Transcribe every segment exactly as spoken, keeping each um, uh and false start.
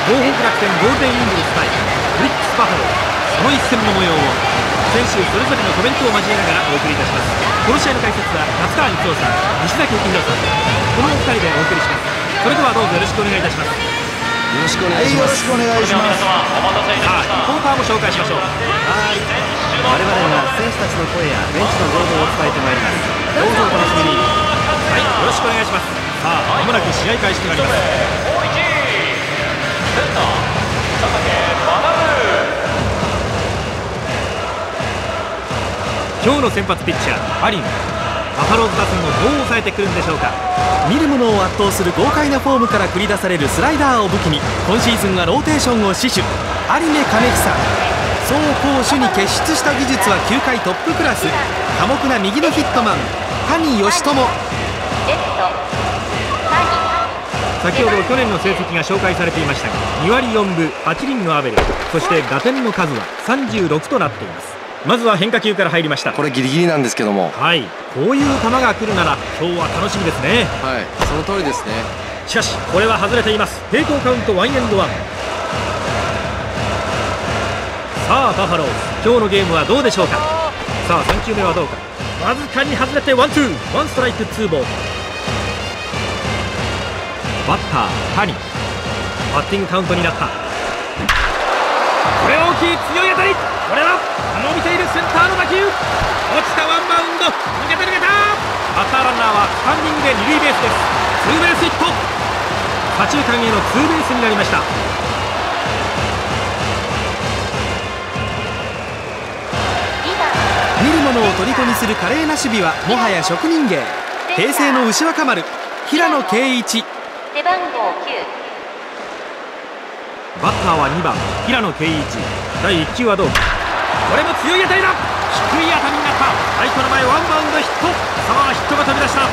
東北楽天ゴールデンイーグルス対オリックスバファローズ、その一戦の模様を選手それぞれのコメントを交えながらお送りいたします。この試合の解説は夏川光雄さん、西崎幸宏さん、このお二人でお送りします。それではどうぞよろしくお願いいたします。 よろしくお願いします。 よろしくお願いします。 さあ、リポーターも紹介しましょう。 はい、我々が選手たちの声やベンチの情報を伝えてまいります。どうぞお楽しみに。 はい、よろしくお願いします。さあ、まもなく試合開始となります。今日の先発ピッチャーハリン、バファローズ打線をどう抑えてくるんでしょうか。 見る者を圧倒する豪快なフォームから繰り出されるスライダーを武器に今シーズンはローテーションを死守。有馬兼久、走攻守に傑出した技術は球界トップクラス。寡黙な右のヒットマン谷義友。 先ほど去年の成績が紹介されていましたが、にわりよんぶはちりんのアベレージ、そして打点の数はさんじゅうろくとなっています。まずは変化球から入りました。 これギリギリなんですけども、 はい、こういう球が来るなら今日は楽しみですね。 はい、その通りですね。 しかしこれは外れています。平行カウントワンエンドワン。さあバファローズ、今日のゲームはどうでしょうか。さあさん球目はどうか。わずかに外れてワンツー、ワンストライクツーボール。バッター谷、バッティングカウントになった。これは大きい強い当たり。これは伸びているセンターの打球、落ちたワンバウンド、抜けて抜けた。バッターランナーはスタンディングで二塁ベースです。ツーベースヒット、左中間へのツーベースになりました。 見る者を虜にする華麗な守備はもはや職人芸。平成の牛若丸平野啓一、 背番号きゅう。 バッターはにばん平野啓一。だいいっ球はどうか。これも強い当たりだ。低い当たりになった。ライトの前ワンバウンドヒット。さあヒットが飛び出した。ノ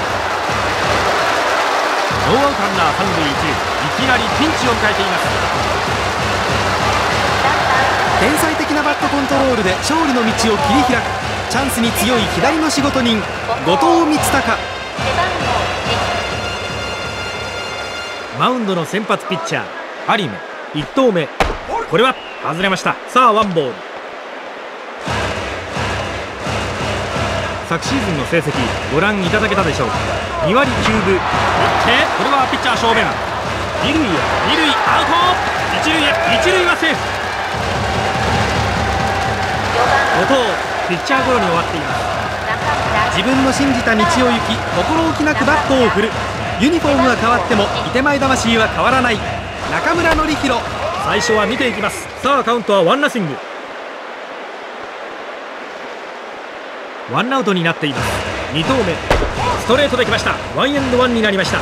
ーアウトランナーさんるいいちるい、いきなりピンチを迎えています。 天才的なバットコントロールで勝利の道を切り開く。チャンスに強い左の仕事人後藤光隆。 マウンドの先発ピッチャー有馬、いち投目、これは外れました。さあワンボール。昨シーズンの成績ご覧いただけたでしょうか。にわりきゅうぶ、打ってこれはピッチャー正面、二塁へ二塁アウト、一塁へ一塁はセーフ。後藤ピッチャーゴロに終わっています。 自分の信じた道を行き心置きなくバットを振る。ユニフォームは変わってもいてまい魂は変わらない。中村紀弘、 最初は見ていきます。さあカウントはワンナッシング。ワンアウトになっています。に投目ストレートできました。ワンエンドワンになりました。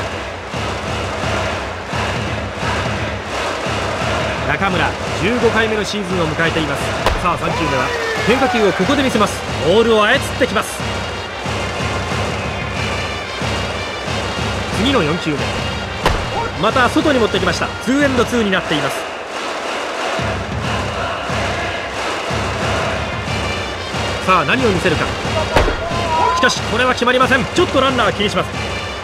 中村じゅうごかいめのシーズンを迎えています。さあさん球目は変化球をここで見せます。ボールを操ってきます。次のよん球目、また外に持ってきました。ツーエンドツーになっています。さあ何を見せるか。しかしこれは決まりません。ちょっとランナー気にします。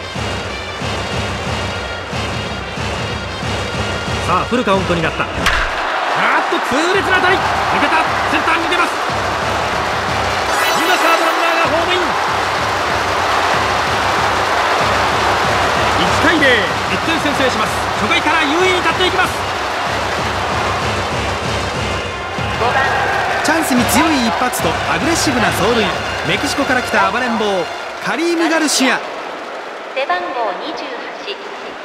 さあフルカウントになった。あーっと痛烈な当たり、抜けた。センターに抜けます。今サードランナーがホームイン。いちたいゼロ、いってん先制します。初回から優位に立っていきます。 チャンスに強い一発とアグレッシブな走塁。メキシコから来た暴れん坊カリーム・ガルシア。 背番号にじゅうはち。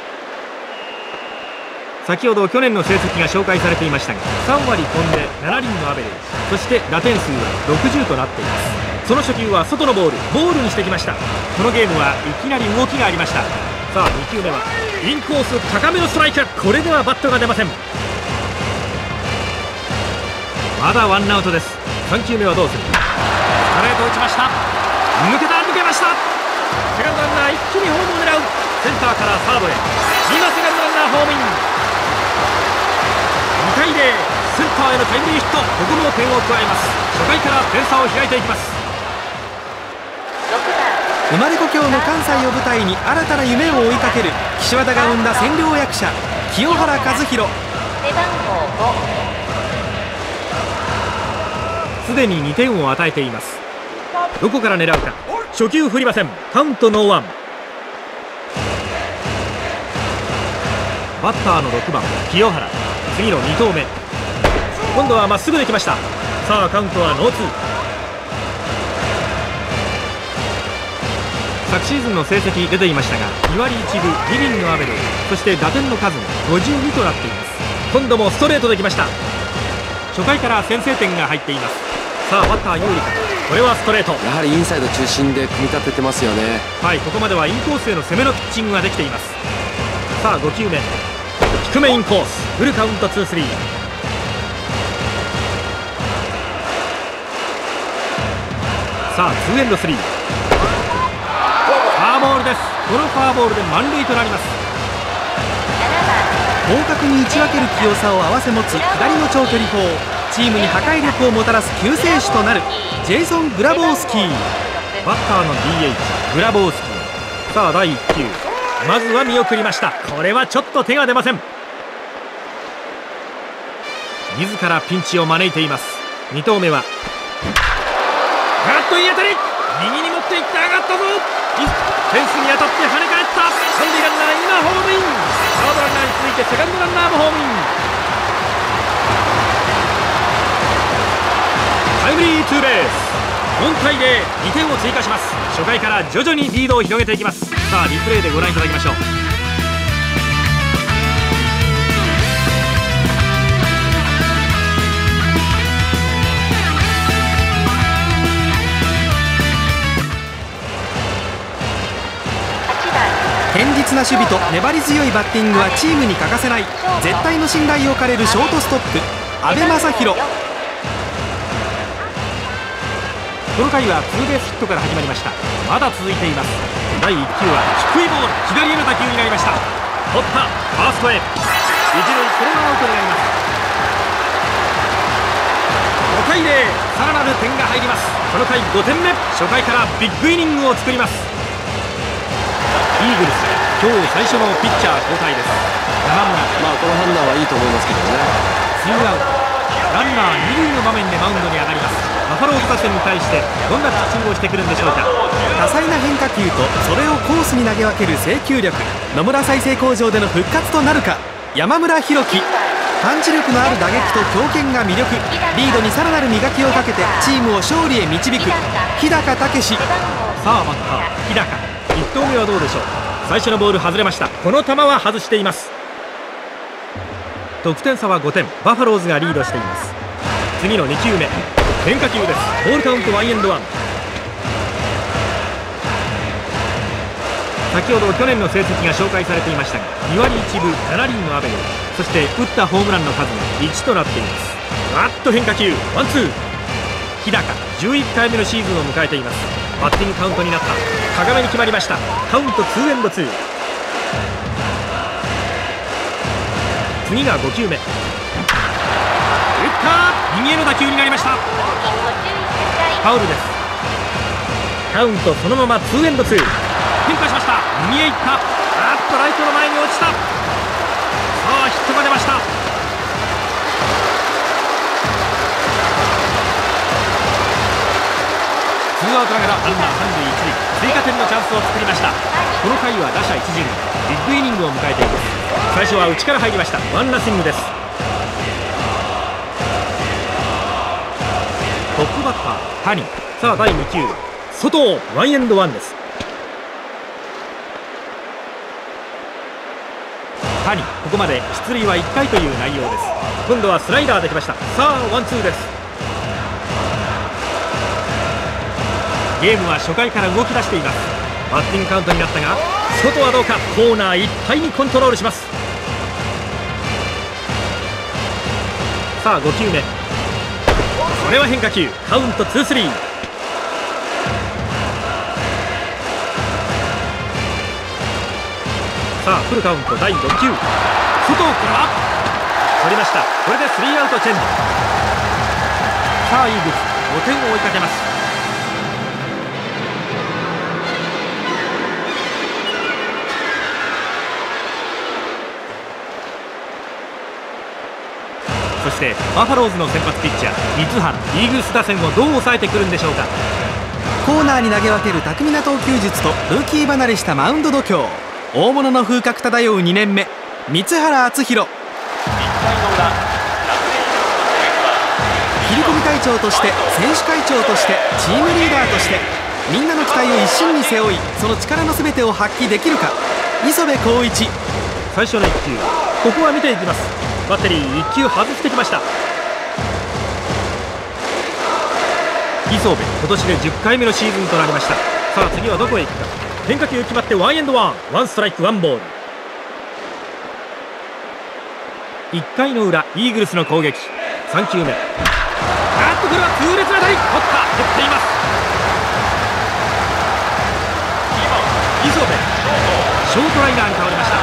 先ほど去年の成績が紹介されていましたが、さんわり飛んでななりんのアベレージ、そして打点数はろくじゅうとなっています。その初球は外のボール、ボールにしてきました。このゲームはいきなり動きがありました。さあに球目はインコース高めのストライク。これではバットが出ません。まだワンアウトです。さん球目はどうする。ストレート打ちました。抜けた、抜けました。セカンドランナー一気にホームを狙う。センターからサードへ、今セカンドランナーホームイン。にたいゼロ、センターへのタイムリーヒット。ここも点を加えます。初回から点差を開いていきます。 生まれ故郷の関西を舞台に新たな夢を追いかける岸和田が生んだ占領役者清原和博。 背番号ご。 すでににてんを与えています。どこから狙うか。初球振りません。カウントノーワン。バッターのろくばん清原。次のに投目、今度はまっすぐできました。さあカウントはノーツー。昨シーズンの成績出ていましたがに割いちぶに厘のアベレージ、そして打点の数もごじゅうにとなっています。今度もストレートできました。初回から先制点が入っています。さあバッター有利か。これはストレート。 やはりインサイド中心で組み立ててますよね。 はい、ここまではインコースへの攻めのピッチングができています。さあご球目、低めインコース、フルカウントツースリー。さあツーエンドスリー。フォアボールです。このフォアボールで満塁となります。 広角に打ち分ける器用さを併せ持つ左の長距離砲、チームに破壊力をもたらす救世主となるジェイソン・グラボースキー。 バッターの ディーエイチ グラボースキー。さあだいいっ球、まずは見送りました。これはちょっと手が出ません。自らピンチを招いています。に投目はガラッといい当たり、右に持っていって上がったぞ。フェンスに当たって跳ね返った。三塁ランナー今ホームイン。サードランナーに続いてセカンドランナーもホームイン。タイムリーツーベース。よんたいゼロ、にてんを追加します。初回から徐々にリードを広げていきます。さあリプレイでご覧いただきましょう。 堅実な守備と粘り強いバッティングはチームに欠かせない。絶対の信頼を借りるショートストップ、阿部正弘。 この回はツーベースヒットから始まりました。まだ続いています。だいいっ球は低いボール、左への打球になりました。取った、ファーストへ。一塁、これはアウトになります。ごたいゼロ、さらなる点が入ります。この回ごてんめ、初回からビッグイニングを作ります。イーグルス、今日最初のピッチャー交代です。山村。 まあこの判断はいいと思いますけどね。 ツーアウト、ランナーに塁の場面でマウンドに上がります。バファローズ打線に対してどんなピッチングをしてくるんでしょうか。 多彩な変化球とそれをコースに投げ分ける制球力、野村再生工場での復活となるか。山村弘樹、パンチ力のある打撃と強肩が魅力。リードにさらなる磨きをかけてチームを勝利へ導く日高武史。 さあバッター日高、いち投目はどうでしょう。最初のボール外れました。この球は外しています。得点差はごてん、バファローズがリードしています。次のに球目、変化球です。ボールカウントワンエンドワン。先ほど去年の成績が紹介されていましたがに割いちぶなな厘のアベレージ、そして打ったホームランの数がいちとなっています。バッと変化球ワンツー。日高じゅういっかいめのシーズンを迎えています。バッティングカウントになった。高めに決まりました。カウントツーエンドツー。次がご球目、打った、右への打球になりました。ファウルです。カウントそのままツーエンドツー。変化しました。右へ行った。あっとライトの前に落ちた。さあヒットが出ました。ツーアウトながらランナーさん塁いち塁、追加点のチャンスを作りました。この回は打者一巡、ビッグイニングを迎えています。最初は内から入りました。ワンナッシングです。トップバッター谷。さあだいに球、外ワンエンドワンです。谷、ここまで出塁はいっかいという内容です。今度はスライダーできました。さあワンツーです。ゲームは初回から動き出しています。バッティングカウントになったが外はどうか。コーナーいっぱいにコントロールします。さあご球目、これは変化球、カウントツースリー。さあフルカウントだいろっ球、外から取りました。これでスリーアウトチェンジ。さあイーグルスごてんを追いかけます。 そしてバファローズの先発ピッチャー三原、イーグルス打線をどう抑えてくるんでしょうか。 コーナーに投げ分ける巧みな投球術とルーキー離れしたマウンド度胸、大物の風格漂うにねんめ三原篤弘。切り込み隊長として、選手会長として、チームリーダーとして、みんなの期待を一身に背負い、その力の全てを発揮できるか。磯部浩一。 最初のいっ球、ここは見ていきます。バッテリーいっ球外してきました。磯部、今年でじゅっかいめのシーズンとなりました。さあ次はどこへ行くか。変化球決まってワンエンドワン、ワンストライクワンボール。いっかいの裏、イーグルスの攻撃。さん球目、あっとこれは痛烈な当たり、取った、取っています。磯部、ショートライナーに変わりました。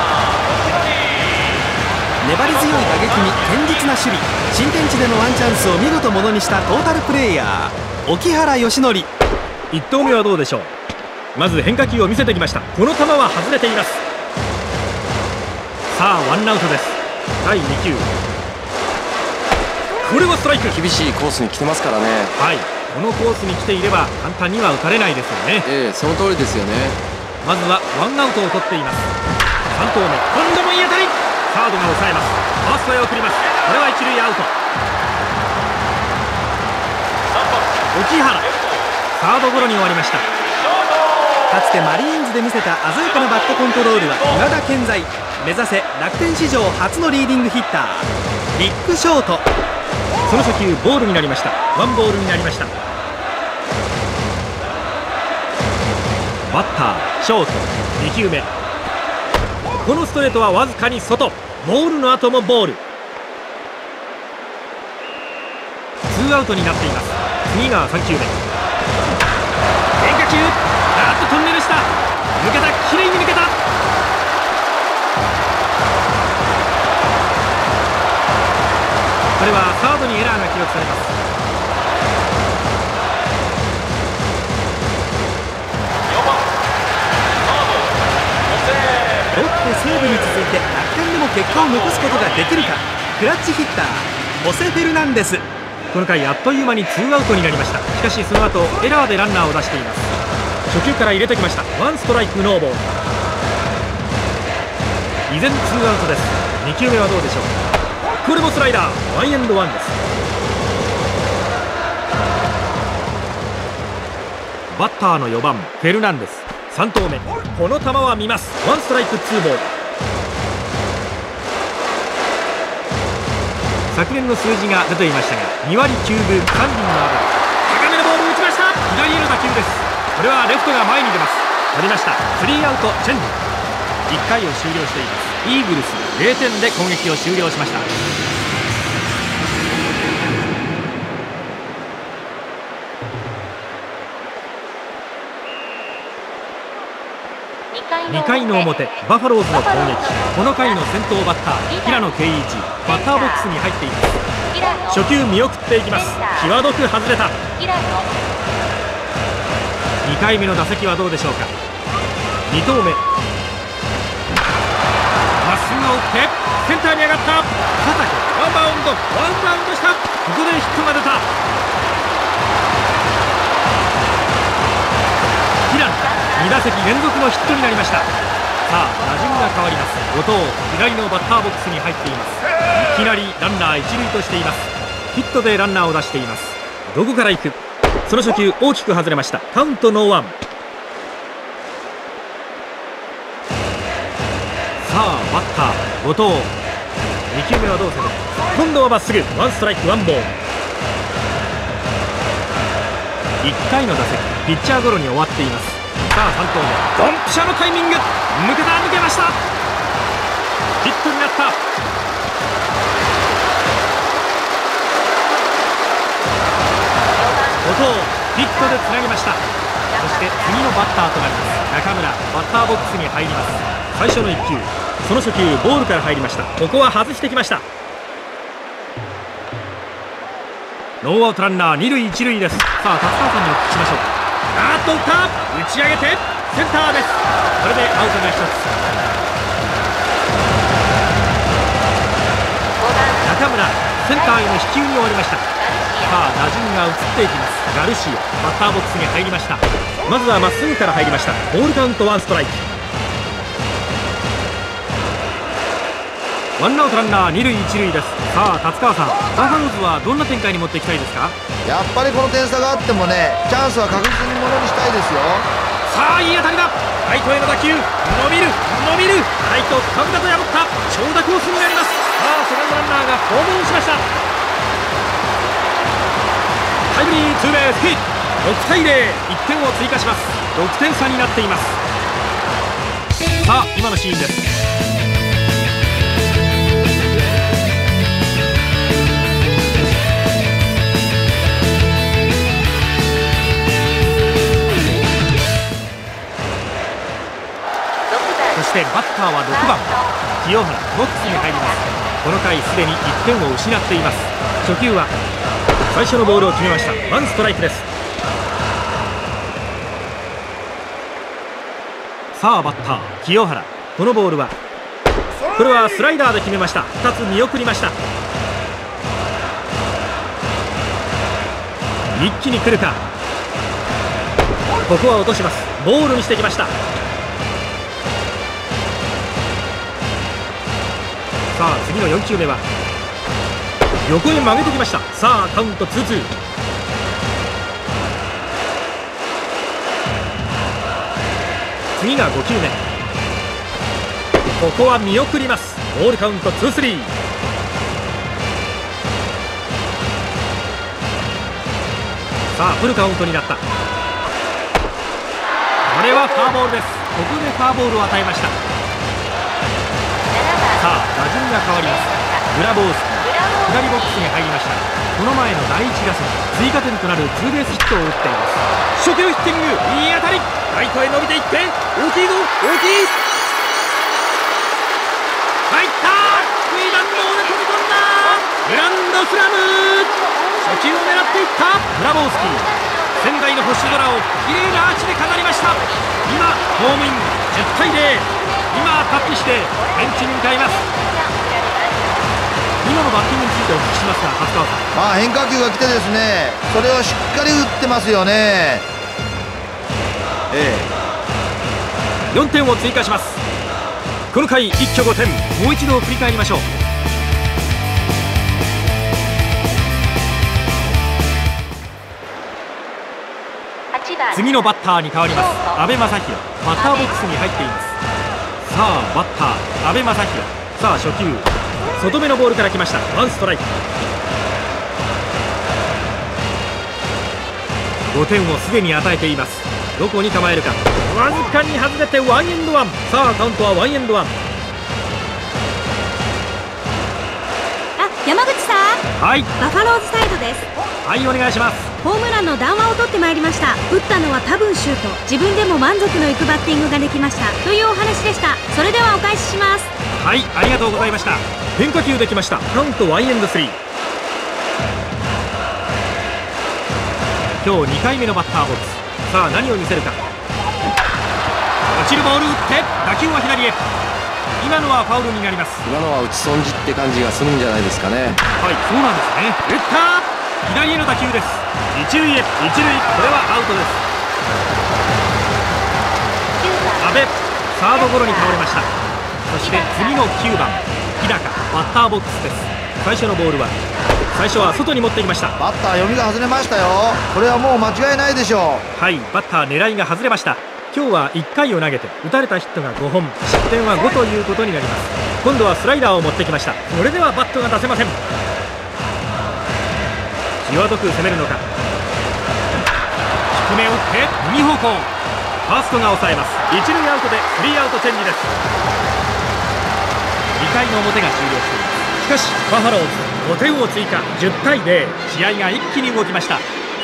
粘り強い打撃に堅実な守備、新天地でのワンチャンスを見事ものにしたトータルプレーヤー沖原義則。 いち投目はどうでしょう。まず変化球を見せてきました。この球は外れています。さあワンアウトです。だいに球、これはストライク。 厳しいコースに来てますからね。 はい、このコースに来ていれば簡単には打たれないですよね。 ええ、その通りですよね。 まずはワンアウトを取っています。さん投目、今度もいい当たり、サードが抑えます。ファーストへ送ります。これは一塁アウト。沖原、サードゴロに終わりました。 かつてマリーンズで見せた鮮やかなバットコントロールは未だ健在。目指せ楽天史上初のリーディングヒッタービッグショート。 その初球ボールになりました。ワンボールになりました。バッターショート、に球目、このストレートはわずかに外。ボールの後もボール。ツーアウトになっています。次がさん球目、変化球、あっとトンネルした、抜けた、きれいに抜けた。これはサードにエラーが記録されます。 ロッテ西武に続いて楽天でも結果を残すことができるか。クラッチヒッターホセ・フェルナンデス。 この回あっという間にツーアウトになりました。しかしその後エラーでランナーを出しています。初球から入れてきました。ワンストライクノーボール。依然ツーアウトです。に球目はどうでしょう。これもスライダー、ワンエンドワンです。バッターのよばんフェルナンデス。さん投目、この球は見ます。ワンストライクツーボール。昨年の数字が出ていましたがに割きゅうぶさん厘のアベレージ。高めのボールを打ちました。左への打球です。これはレフトが前に出ます。取りました。スリーアウトチェンジ。いっかいを終了しています。イーグルスゼロてんで攻撃を終了しました。にかいの表、バファローズの攻撃。この回の先頭バッター平野圭一、バッターボックスに入っています。初球見送っていきます。際どく外れた。にかいめの打席はどうでしょうか。に投目、まっすぐを打ってセンターに上がった。肩ワンバウンド、ワンバウンドした。ここでヒットが出た。平野に打席連続のヒットになりました。さあ打順が変わります。後藤、左のバッターボックスに入っています。いきなりランナー一塁としています。ヒットでランナーを出しています。どこから行く。その初球大きく外れました。カウントノーワン。さあバッター後藤、に球目はどうする。今度はまっすぐ、ワンストライクワンボール。いっかいの打席ピッチャーゴロに終わっています。さあさん投目、ドンピシャのタイミング、抜けた、抜けました。ヒットになった。後藤ヒットでつなぎました。そして次のバッターとなります中村、バッターボックスに入ります。最初のいっ球、その初球ボールから入りました。ここは外してきました。ノーアウトランナーに塁一塁です。さあ達川さんにお聞きしましょう。あーっと打った、打ち上げてセンターです。これでアウトがひとつ。中村、 センターへの飛球に終わりました。さあ打順が移っていきます。ガルシアバッターボックスに入りました。まずはまっすぐから入りました。ボールカウントワンストライク。ワンアウトランナー二塁一塁です。さあ達川さん、バファローズはどんな展開に持っていきたいですか？ やっぱりこの点差があってもね、チャンスは確実にものにしたいですよ。 さあいい当たりだ。ライトへの打球、伸びる伸びる、ライト深々と破った長打コースになります。さあセカンドランナーがホームインしました。タイムリーツーベースヒット。ろくたいゼロ、いってんを追加します。ろくてん差になっています。さあ今のシーンです。そしてバッターはろくばん清原、ボックスに入ります。この回すでにいってんを失っています。初球は最初のボールを決めました。ワンストライクです。さあバッター清原、このボールはこれはスライダーで決めました。ふたつ見送りました。一気に来るか。ここは落とします。ボールにしてきました。さあ次のよん球目は横へ曲げてきました。さあカウントツーツー。次がご球目。ここは見送ります。ボールカウントツースリー。さあフルカウントになった。これはフォアボールです。ここでフォアボールを与えました。さあ打順が変わります。グラボースキー左ボックスに入りました。この前のだいいち打席追加点となるツーベースヒットを打っています。初球ヒッティング、いい当たり、ライトへ伸びていって大きいぞ大きい。入った。低い弾道で飛び込んだ。グランドスラム。初球を狙っていったグラボースキー。仙台の星空をきれいなアーチで飾りました。今ホームイン。じゅったいゼロ。今タッチしてベンチに向かいます。今のバッティングについてお聞きしますが、初川さん。 まあ変化球が来てですね、それをしっかり打ってますよね。ええよんてんを追加します。この回一挙ごてん。もう一度振り返りましょう。次のバッターに変わります。阿部雅弘、バッターボックスに入っています。さあバッター阿部雅弘。さあ初球外目のボールから来ました。ワンストライク。ごてんをすでに与えています。どこに構えるか。わずかに外れてワンエンドワン。さあカウントはワンエンドワン。 あ、山口さん。 はい、 バファローズサイドです。 はい、お願いします。 ホームランの談話を取ってまいりました。打ったのは多分シュート。自分でも満足のいくバッティングができましたというお話でした。それではお返しします。 はい、ありがとうございました。変化球できました。カウントワンエンドスリー。今日にかいめのバッターボックス。さあ何を見せるか。落ちるボール打って打球は左へ。今のはファウルになります。 今のは打ち損じって感じがするんじゃないですかね。 はい、そうなんですね。打った。左への打球です。一塁へ、一塁、これはアウトです。阿部、サードゴロに倒れました。そして次のきゅうばん日高、バッターボックスです。最初のボールは最初は外に持ってきました。 バッター読みが外れましたよ。これはもう間違いないでしょう。はい、バッター狙いが外れました。今日はいっかいを投げて打たれたヒットがごほん、失点はごということになります。今度はスライダーを持ってきました。それではバットが出せません。際どく攻めるのか。低めを打って右方向。ファーストが抑えます。一塁アウトでスリーアウトチェンジです。にかいの表が終了しています。しかしバファローズごてんを追加。じゅったいゼロ。試合が一気に動きました。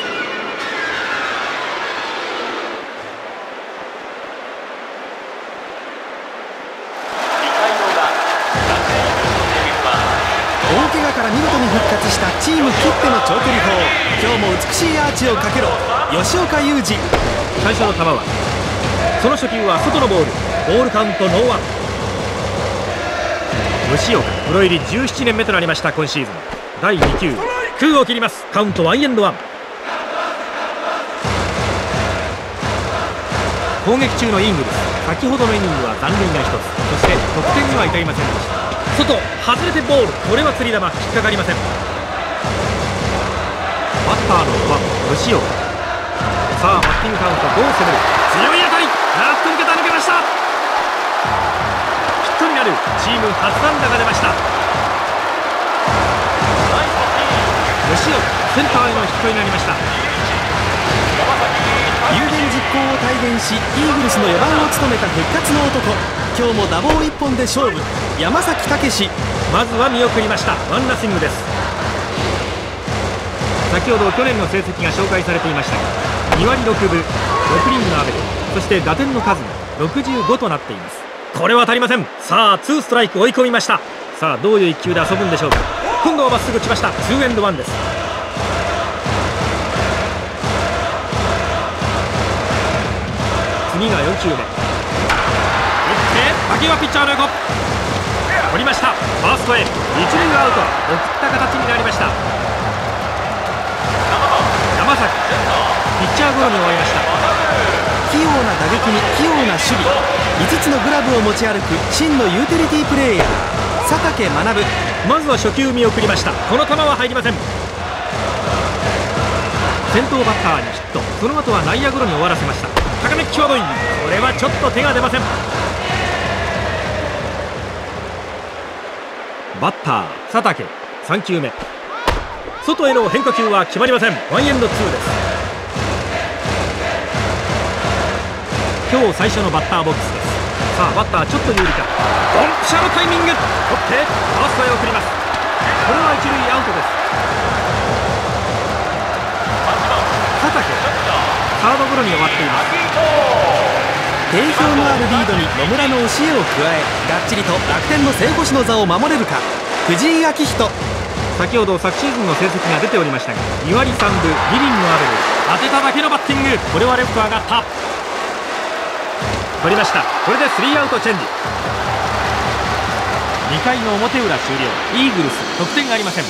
大怪我から見事に復活したチームきっての長距離砲。今日も美しいアーチをかけろ、吉岡裕二。 最初の球はその初球は外のボール。ボールカウントノーワン。吉岡プロ入りじゅうななねんめとなりました今シーズン。 だいに球、空を切ります。カウントワンエンドワン。攻撃中のイーグルス、先ほどのイニングは残塁がひとつ、そして得点には至りませんでした。外外れてボール、これは釣り球、引っかかりません。バッターのごばん吉岡、さあバッティングカウントどう攻める。強い当たり、ラット抜けた、抜けました。ヒットになるチーム初安打が出ました。吉岡、センターへのヒットになりました。 有言実行を体現し、イーグルスのよばんを務めた復活の男。今日も打棒いっぽんで勝負、山崎武司。 まずは見送りました。ワンナッシングです。先ほど去年の成績が紹介されていましたが、にわりろくぶ、ろくリングのアベレージ、そして打点の数がろくじゅうごとなっています。これは足りません。さあツーストライク追い込みました。さあどういういっ球で遊ぶんでしょうか。今度はまっすぐ来ました。ツーエンドワンです。次がよん球目、打って打球はピッチャーの横、取りました。ファーストへ、一塁アウト、送った形になりました。山崎、ピッチャーゴロに終わりました。 器用な打撃に器用な守備、いつつのグラブを持ち歩く真のユーティリティプレーヤー佐竹学。 まずは初球見送りました。この球は入りません。先頭バッターにヒット、その後は内野ゴロに終わらせました。高め際どい、これはちょっと手が出ません。バッター佐竹、さん球目、外への変化球は決まりません。ワンエンドツーです。今日最初のバッターボックスです。さあバッターちょっと有利か。ドンピシャのタイミング、取ってファーストへ送ります。これは一塁アウトです。佐竹、サードゴロに終わっています。 定評のあるリードに野村の教えを加え、がっちりと楽天の正捕手の座を守れるか藤井彰人。 先ほど昨シーズンの成績が出ておりましたが、にわりさんぶ、にリングアベレージ、当てただけのバッティング、これはレフト上がった。取りました。これでスリーアウトチェンジ。にかいの表裏終了。イーグルス得点がありません。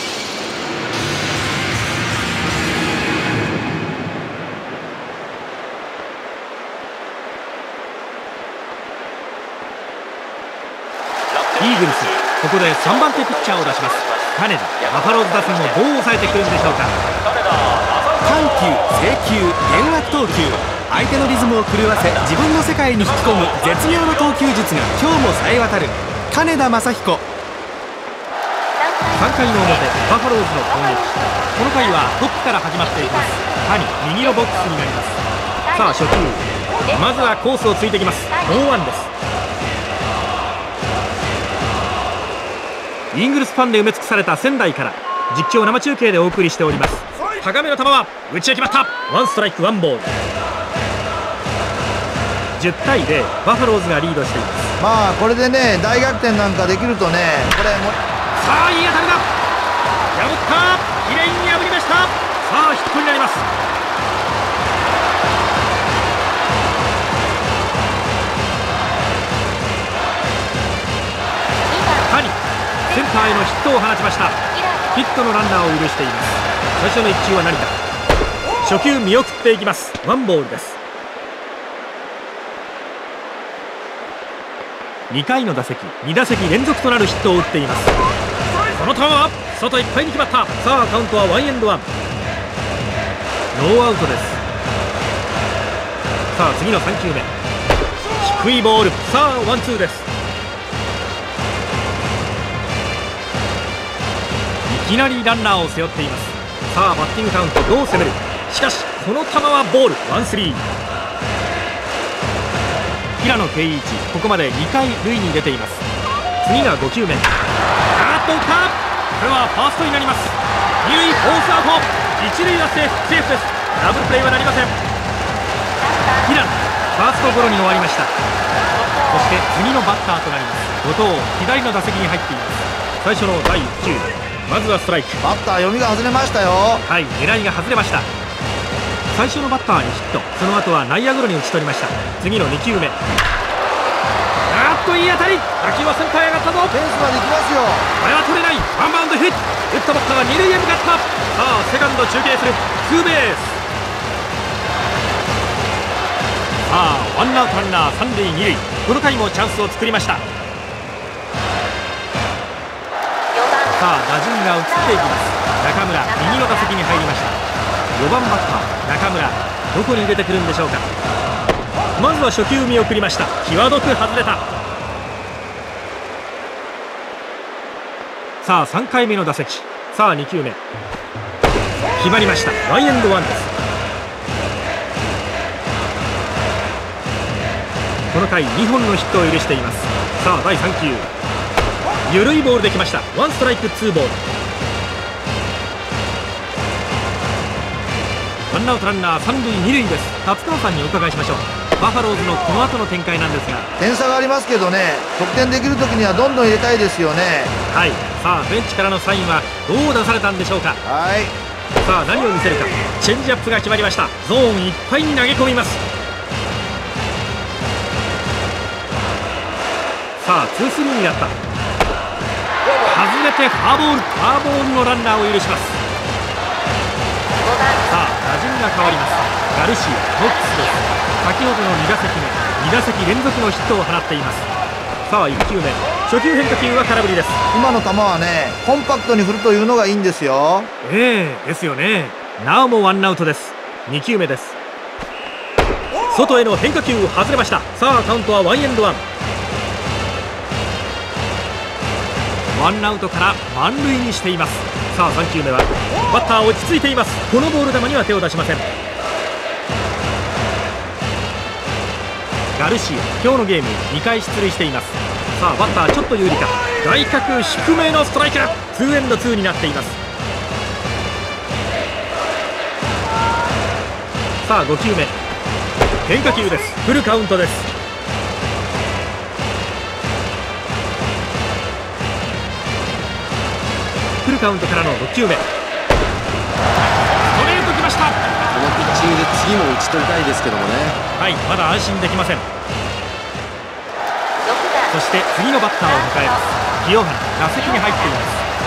イーグルス、ここでさんばん手ピッチャーを出します。金田、バファローズ打線をどう抑えてくるんでしょうか。 緩急、制球、幻惑投球、相手のリズムを狂わせ自分の世界に引き込む絶妙の投球術が今日も冴え渡る金田正彦。 さんかいの表、バファローズの攻撃。この回はトップから始まっていきます。谷、右のボックスになります。さあ初球、まずはコースをついてきます。ノーワンです。イーグルスファンで埋め尽くされた仙台から実況生中継でお送りしております。高めの球は打ちへ決まった。ワンストライクワンボール。じゅうたいゼロ、バファローズがリードしています。 まあこれでね大逆転なんかできるとね、これもさあいい当たりだ、破った、きれいに破りました。さあヒットになります。谷、センターへのヒットを放ちました。ヒットのランナーを許しています。最初のいっ球は成田、初球見送っていきます。ワンボールです。にかいの打席、に打席連続となるヒットを打っています。この球は外いっぱいに決まった。さあカウントはワンエンドワン、ノーアウトです。さあ次のさん球目、低いボール。さあワンツーです。いきなりランナーを背負っています。さあバッティングカウントどう攻める。しかしこの球はボール。ワンスリー。平野圭一、ここまでにかい塁に出ています。次がご球目、あーっと打った。これはファーストになります。二塁フォースアウト、一塁はセーフ、セーフです。ダブルプレーはなりません。平野、ファーストゴロに終わりました。そして次のバッターとなります後藤、左の打席に入っています。最初のだいいち球、まずはストライク。 バッター読みが外れましたよ。 はい、狙いが外れました。最初のバッターにヒット、その後は内野ゴロに打ち取りました。次のに球目、あーっといい当たり、打球はセンターへ上がったぞ。 フェンスまで行きますよ。 これは取れない。ワンバウンド評くい、打ったバッターは二塁へ向かった。さあセカンド中継する、ツーベース。さあワンアウトランナー三塁二塁、この回もチャンスを作りました。さあ打順が移っていきます。中村、右の打席に入りました。よばんバッター中村、どこに出てくるんでしょうか。まずは初球見送りました。際どく外れた。さあさんかいめの打席、さあに球目決まりました。ワンエンドワンです。この回にほんのヒットを許しています。さあだいさん球、緩いボールできました。ワンストライクツーボール。ワンアウトランナー三塁二塁です。達川さんにお伺いしましょう。バファローズのこの後の展開なんですが、 点差がありますけどね、得点できるときにはどんどん入れたいですよね。 はい、さあベンチからのサインはどう出されたんでしょうか。 はい、 さあ何を見せるか。チェンジアップが決まりました。ゾーンいっぱいに投げ込みます。さあツースリーになった。外れてフォアボール、フォアボールのランナーを許します。さあ打順が変わります。ガルシア、ノックスです。先ほどのに打席目、に打席連続のヒットを放っています。さあいっ球目、初球変化球は空振りです。 今の球はね、コンパクトに振るというのがいいんですよ。 ええですよね。なおもワンアウトです。に球目です。外への変化球外れました。さあカウントはワンエンドワン。ワンアウトから満塁にしています。さあさん球目はバッター落ち着いています。このボール球には手を出しません。ガルシア、今日のゲームにかい出塁しています。さあバッターちょっと有利か。外角低めのストライク、ツーエンドツーになっています。さあご球目、変化球です。フルカウントです。フルカウントからのろく球目、ストレートきました。 このピッチングで次も打ち取りたいですけどもね。 はい、まだ安心できません。そして次のバッターを迎えます。清原、打席に入っています。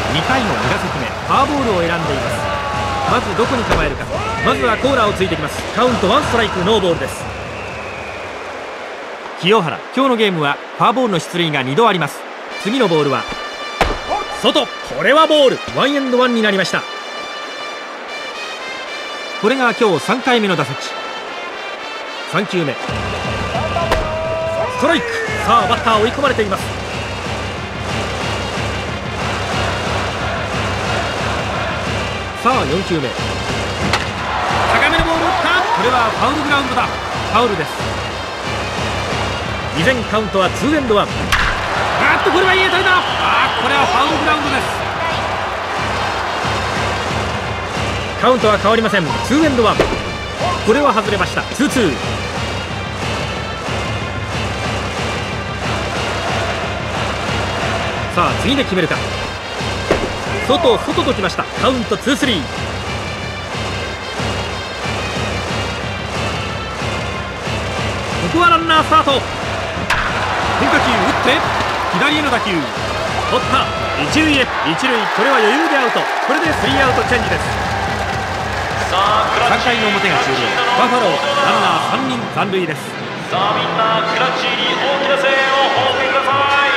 にかいのに打席目、フォアボールを選んでいます。まずどこに構えるか。まずはコーナーをついてきます。カウントワンストライクノーボールです。清原、今日のゲームはフォアボールの出塁がにどあります。次のボールは外、これはボール、ワンエンドワンになりました。これが今日さんかいめの打席。さん球目、ストライク。さあバッター追い込まれています。さあよん球目、高めのボール打った。これはファウルグラウンドだ。ファウルです。依然カウントはツーエンドワン。あっとこれはいい当たりだ。あー、これはファウルグラウンドです。カウントは変わりません。ツーエンドワン。これは外れました。ツーツー。さあ次で決めるか。外外ときました。カウントツースリー。ここはランナースタート。変化球打って左への打球、取った。一塁へ、一塁、これは余裕でアウト。これでスリーアウトチェンジです。さんかいの表が終了。バファローズランナーさんにん残塁です。 さあみんなクラッチに大きな声援をお送りください。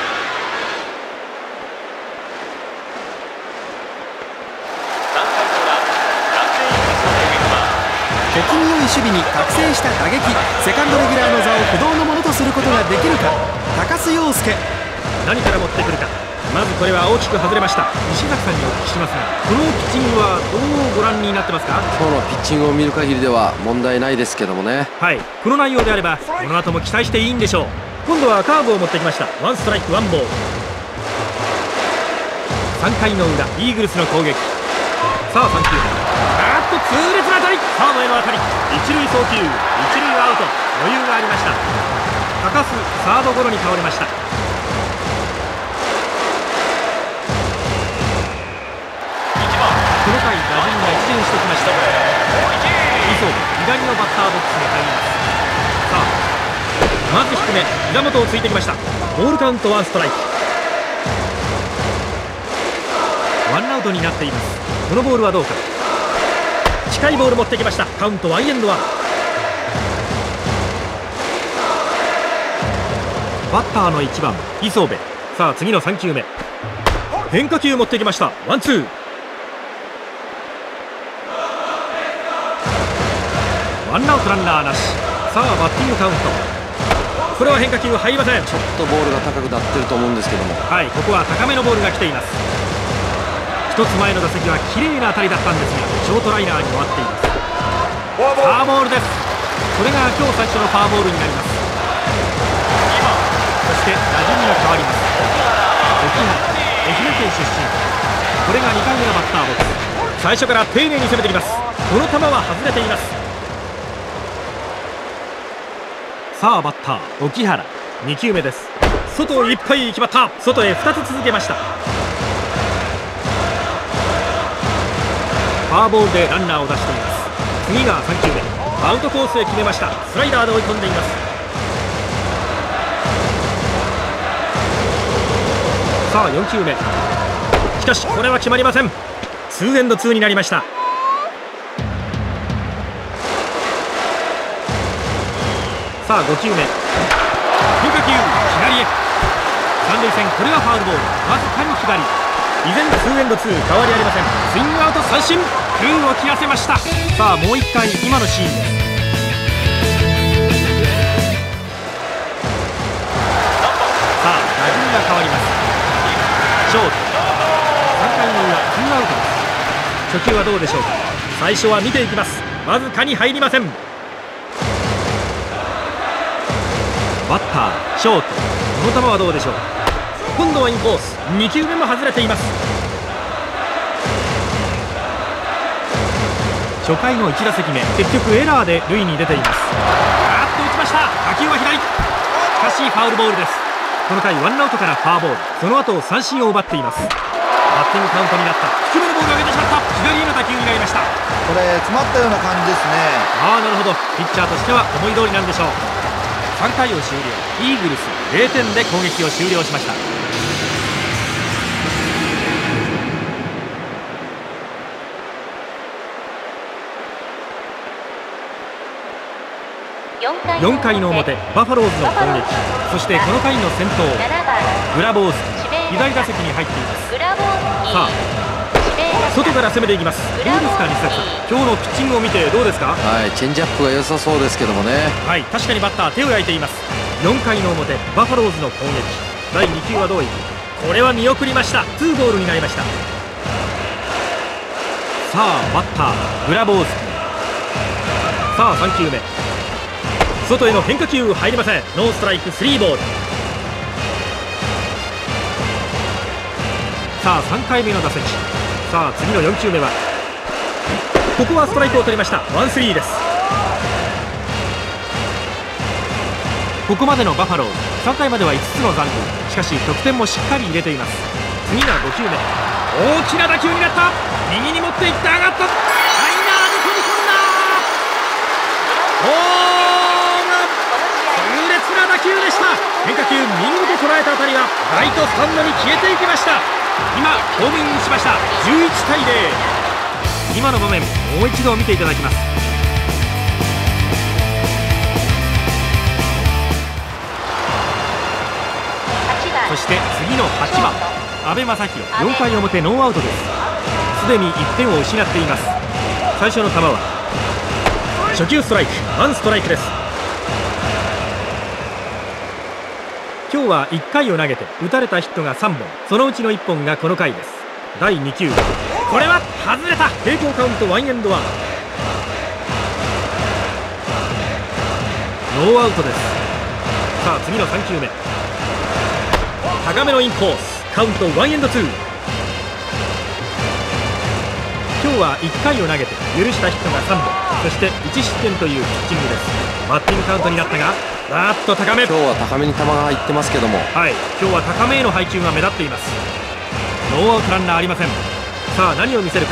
さんかいの裏、楽天イーグルスの攻撃は手気味良い守備に覚醒した打撃、セカンドレギュラーの座を不動のものとすることができるか。高須陽介、 何から持ってくるか。まずこれは大きく外れました。石崎さんにお聞きしますが、このピッチングはどうご覧になってますか。 今日のピッチングを見る限りでは問題ないですけどもね。 はい、この内容であればこの後も期待していいんでしょう。今度はカーブを持ってきました。ワンストライクワンボール。さんかいの裏、イーグルスの攻撃。さあさん球目、あーっと痛烈な当たり、サードへの当たり、一塁送球、一塁アウト。余裕がありました。高須、サードゴロに倒れました。この回打順が一転してきました。磯部、左のバッターボックスに入ります。さあまず低め、膝元をついてきました。ボールカウントワンストライク。 ワンアウトになっています。このボールはどうか。近いボール持ってきました。カウントワンエンドワン。バッターのいちばん磯部。さあ次のさん球目、変化球持ってきました。ワンツー。ワンアウトランナーなし。さあバッティングカウント。これは変化球入りません。 ちょっとボールが高くなってると思うんですけども、 はい、ここは高めのボールが来ています。一つ前の打席は綺麗な当たりだったんですがショートライナーに終わっています。ファーボールです。これが今日最初のファーボールになります。そして打順が変わります。沖原、愛媛県出身。これがにかいめのバッターボックス。最初から丁寧に攻めてきます。この球は外れています。さあバッター沖原、に球目です。外いっぱい決まった。外へふたつ続けました。ファーボールでランナーを出しています。次がさん球目、アウトコースへ決めました。スライダーで追い込んでいます。さあよん球目、しかしこれは決まりません。ツーエンドツーになりました。さあご球目、変化球左へ。三塁線、これはファウルボール、わずかに左。依然ツーエンドツー、変わりありません。スイングアウト三振、空を切らせました。さあもういっかい今のシーンです。さあ打順が変わります。ショート、さんかいの裏ツーアウトです。初球はどうでしょうか。最初は見ていきます。わずかに入りません。バッターショート、この球はどうでしょう。今度はインコース、に球目も外れています。初回のいち打席目、結局エラーで塁に出ています。あっと打ちました。打球は左。しかしファウルボールです。この回ワンアウトからファーボール、その後三振を奪っています。バッティングカウントになった。低めのボールを上げてしまった。左への打球になりました。 これ詰まったような感じですね。 ああなるほど、ピッチャーとしては思い通りなんでしょう。さんかいを終了。イーグルスゼロてんで攻撃を終了しました。よんかいの表、バファローズの攻撃。そしてこの回の先頭グラボーズ左打席に入っています。さあ外から攻めていきます。どうですか西崎さん、今日のピッチングを見てどうですか。 はい、チェンジアップが良さそうですけどもね。 はい、確かにバッター手を焼いています。よんかいの表、バファローズの攻撃。だいに球はどういく。これは見送りました。ツーボールになりました。さあバッターグラボーズ。さあさん球目、外への変化球入りません。ノーストライクスリーボール。さあさんかいめの打席。さあ次のよん球目は、ここはストライクを取りました。ワンスリーです。ここまでのバファローズ、さんかいまではいつつの残塁。しかし得点もしっかり入れています。次がご球目、大きな打球になった。右に持っていって上がった。ライナーで飛び込んだ。ホームラン。痛烈な打球でした。変化球見事捉えた当たりはライトスタンドに消えていきました。今ホームインしました。じゅういちたいゼロ。今の場面もう一度見ていただきます。そして次のはちばん阿部正弘、よんかい表ノーアウトです。すでにいってんを失っています。最初の球は初球ストライク、ワンストライクです。今日はいっかいを投げて打たれたヒットがさんぼん、そのうちのいっぽんがこの回です。だいに球、これは外れた。並行カウントワンエンドワン。ノーアウトです。さあ次のさん球目、高めのインコース、カウントワンエンドツー。今日はいっかいを投げて許したヒットがさんぼん、そしていち失点というピッチングです。バッティングカウントになったが、バーッと高め。 今日は高めに球が入ってますけども、 はい、今日は高めへの配球が目立っています。ノーアウトランナーありません。さあ何を見せるか。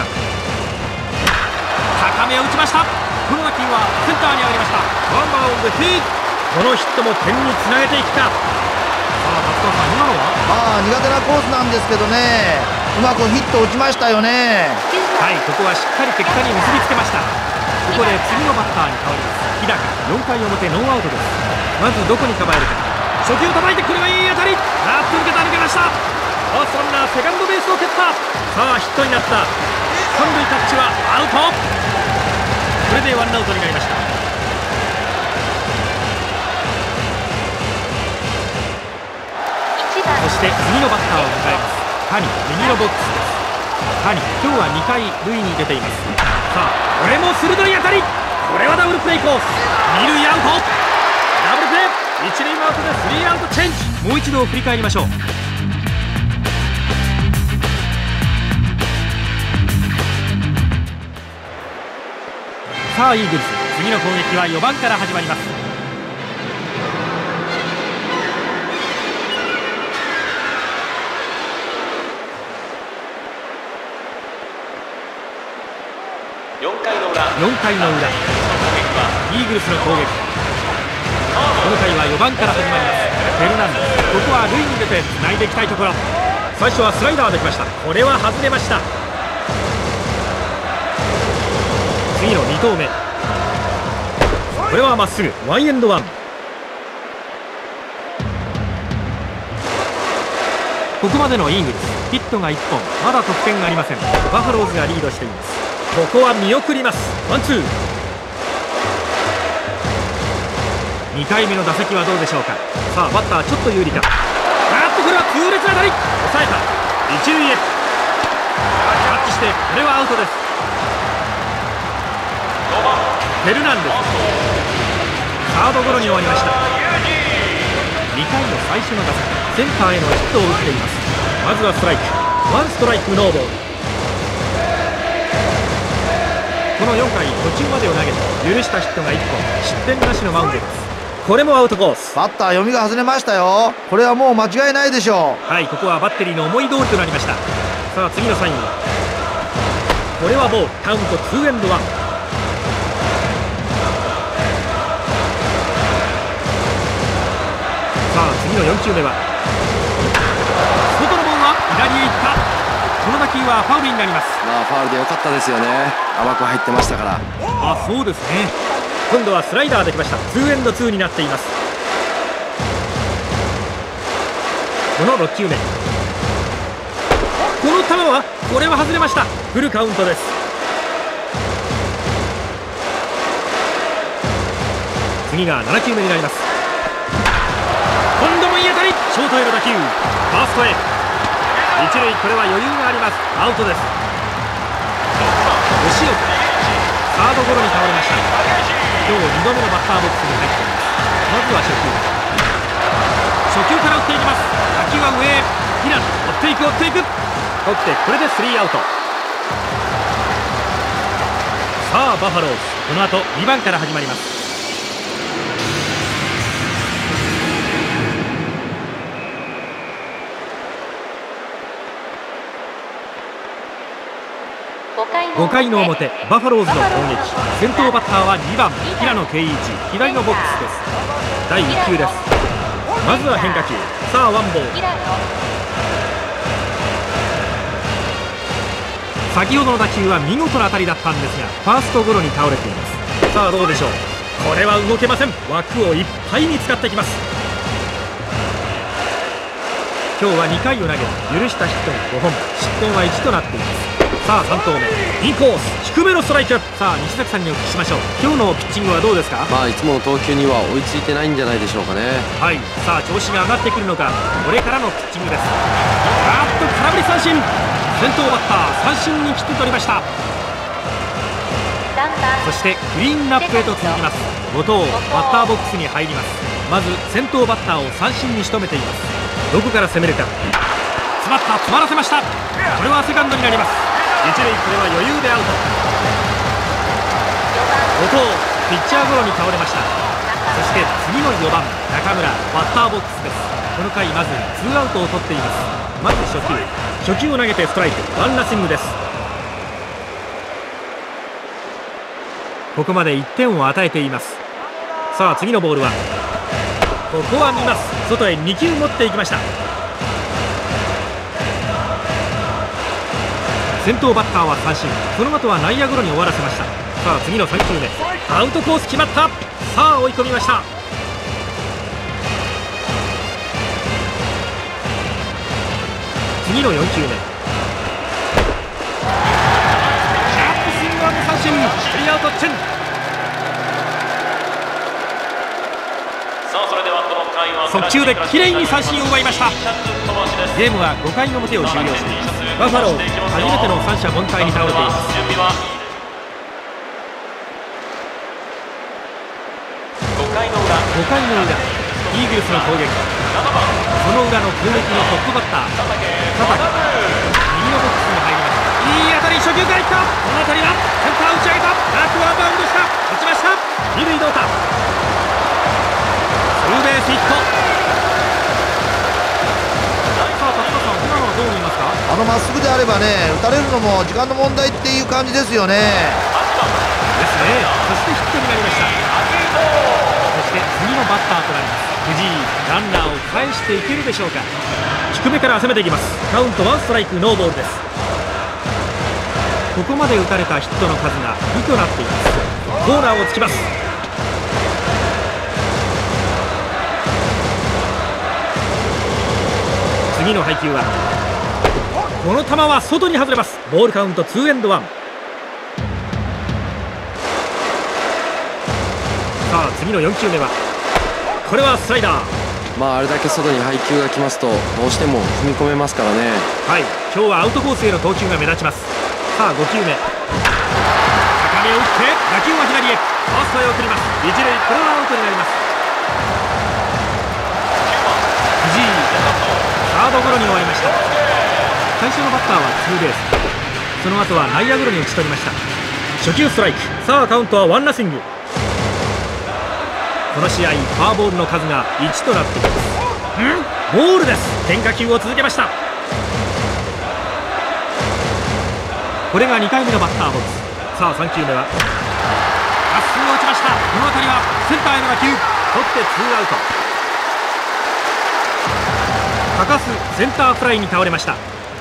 高めを打ちました。この打球はセンターに上がりました。ワンバウンドヒット。このヒットも点につなげていった。さあ松川さん、今のはまあ苦手なコースなんですけどね、 まくヒット打ちましたよね。 はい、ここはしっかり結果に結びつけました。ここで次のバッターに変わります。日高、よんかい表ノーアウトです。まずどこに構えるか。初球叩いて、これはいい当たり。あーっと抜けた、抜けました。ファーストランナーセカンドベースを蹴った。さあヒットになった。三塁タッチはアウト。これでワンアウトになりました。そして次のバッターを迎えます。谷、右のボックスです。谷、今日はにかい塁に出ています。さあこれも鋭い当たり。これはダブルプレーコース。二塁アウト。ダブルプレー。一塁アウトでスリーアウトチェンジ。もう一度振り返りましょう。さあイーグルス、次の攻撃はよばんから始まります。 よんかいの裏、 よんかいの裏、イーグルスの攻撃。この回はよばんから始まります。フェルナンデス、ここは塁に出てつないでいきたいところ。最初はスライダーできました。これは外れました。次のに投目、これはまっすぐ、ワンエンドワン。ここまでのイーグルス、ヒットがいっぽん、まだ得点がありません。バファローズがリードしています。ここは見送ります。ワンツー。にかいめの打席はどうでしょうか。さあバッターちょっと有利か。あーっとこれは痛烈な当たり。抑えた。一塁へキャッチして、これはアウトです。フェルナンデス、サードゴロに終わりました。にかいの最初の打席、センターへのヒットを打っています。まずはストライク、ワンストライクノーボール。このよんかい途中までを投げて許したヒットがいっぽん、失点なしのマウンドです。これもアウトコース。 バッター読みが外れましたよ。これはもう間違いないでしょう。はい、ここはバッテリーの思い通りとなりました。さあ次のサインは、これはボール。カウントツーエンドワン。さあ次のよん球目は、外のボールは左へ行った。この打球はファウルになります。 まあファウルで良かったですよね。甘く入ってましたから。 あ、そうですね。今度はスライダーできました。ツーエンドツーになっています。このろっ球目、この球は、これは外れました。フルカウントです。次がなな球目になります。今度もいい当たり。ショートへの打球、ファーストへ一塁。これは余裕があります。アウトです。吉岡、サードゴロに倒れました。今日にどめのバッターボックスに入っています。まずは初球、初球から打っていきます。打球は上へ。平野、追っていく追っていく、追って、これでスリーアウト。さあバファローズ、この後にばんから始まります。ごかいの表、バファローズの攻撃。先頭バッターはにばん平野圭一、左のボックスです。だいいっ球です。まずは変化球。さあワンボール。先ほどの打球は見事な当たりだったんですが、ファーストゴロに倒れています。さあどうでしょう。これは動けません。枠をいっぱいに使ってきます。今日はにかいを投げて許したヒットがごほん、失点はいちとなっています。さあさん投目、インコース低めのストライク。さあ西崎さんにお聞きしましょう。今日のピッチングはどうですか。 まあいつもの投球には追いついてないんじゃないでしょうかね。 はい、さあ調子が上がってくるのか。これからのピッチングです。あーっと空振り三振。先頭バッター三振に切って取りました。そしてクリーンナップへと続きます。後藤、バッターボックスに入ります。まず先頭バッターを三振に仕留めています。どこから攻めるか。詰まった、詰まらせました。これはセカンドになります。一塁、これは余裕でアウト。後藤、ピッチャーゴロに倒れました。そして次のよばん中村、バッターボックスです。この回まずツーアウトを取っています。まず初球、初球を投げてストライク、ワンナッシングです。ここまでいってんを与えています。さあ次のボールは、ここは見ます。外へに球持っていきました。 先頭バッターは三振、その後は内野ゴロに終わらせました。さあ次のさん球目、アウトコース決まった。さあ追い込みました。次のよん球目、シャープスイングの三振、スリーアウトチェン。速球できれいに三振を奪いました。ゲームはごかいの表を終了しています。バファローズ初めての三者凡退に倒れています。ごかいの裏、イーグルスの攻撃、その裏の攻撃のトップバッター佐竹、右のボックスに入りました。いい当たり、初球からいった。この当たりはセンター打ち上げた。ラフはバウンドした。打ちました。二塁同点、ツーベースヒット。さあ達田さん、今のはどう見ますか？ あのまっすぐであればね、打たれるのも時間の問題っていう感じですよね。 ですね。そしてヒットになりました。そして次のバッターとなります藤井、ランナーを返していけるでしょうか。低めから攻めていきます。カウントワンストライクノーボールです。ここまで打たれたヒットの数がにとなっています。コーナーを突きます。次の配球はこの球は外に外れます。ボールカウントツーエンドワン。さあ次のよん球目はこれはスライダー。 まああれだけ外に配球が来ますとどうしても踏み込めますからね。 はい、今日はアウトコースへの投球が目立ちます。さあご球目、高めを打って打球は左へ、ファーストへ送ります。一塁、これはアウトになります。藤井、サードゴロに終わりました。最初のバッターはツーベース、その後は内野ゴロに打ち取りました。初球ストライク。さあカウントはワンナッシング。この試合フォアボールの数がいちとなっています。んボールです。変化球を続けました。これがにかいめのバッターボックス。さあさん球目はまっすぐを打ちました。この当たりはセンターへの打球、取ってツーアウト。高須センターフライに倒れました。さ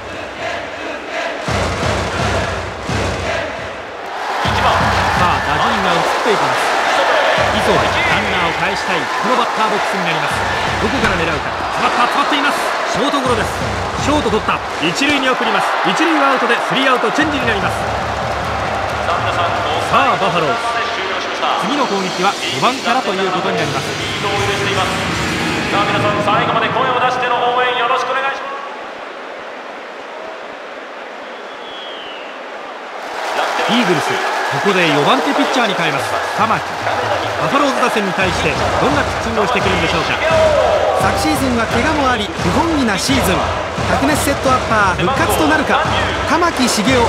あ打順が移っていきます。磯部、ランナーを返したいこのバッターボックスになります。どこから狙うか。詰まった、詰まっています。ショートゴロです。ショート取った。一塁に送ります。一塁はアウトでスリーアウトチェンジになります。さあバファローズ、次の攻撃はごばんからということになります。 さあ皆さん、最後まで声を出しての応援よろしくお願いします。 イーグルス、ここでよばん手ピッチャーに変えます。玉木、バファローズ打線に対してどんなピッチングをしてくるんでしょうか。 昨シーズンは怪我もあり不本意なシーズン。白熱セットアッパー復活となるか。玉木茂雄。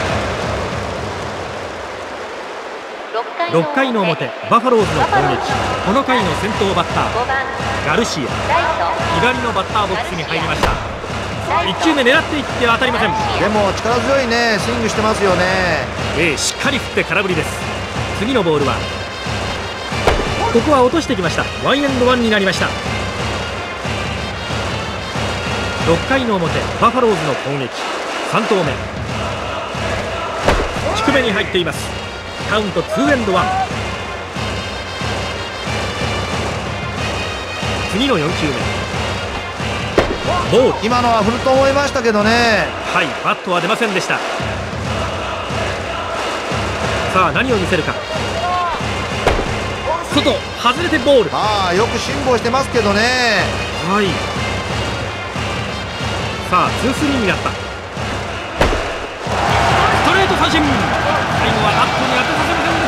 ろっかいの表、 バファローズの攻撃。この回の先頭バッターガルシア、左のバッターボックスに入りました。いち球目狙っていっては当たりません。 でも力強いねスイングしてますよね。 ええ、しっかり振って空振りです。次のボールはここは落としてきました。ワンエンドワンになりました。ろっかいの表、バファローズの攻撃。さん投目、低めに入っています。カウントツーエンドワン。次のよん球目、ボール。 今のは振ると思いましたけどね。 はい、バットは出ませんでした。さあ何を見せるか。外、外れてボール。 まあよく辛抱してますけどね。 はい。さあツースリーになった。ストレート三振。最後はバットに当てさせませんでした。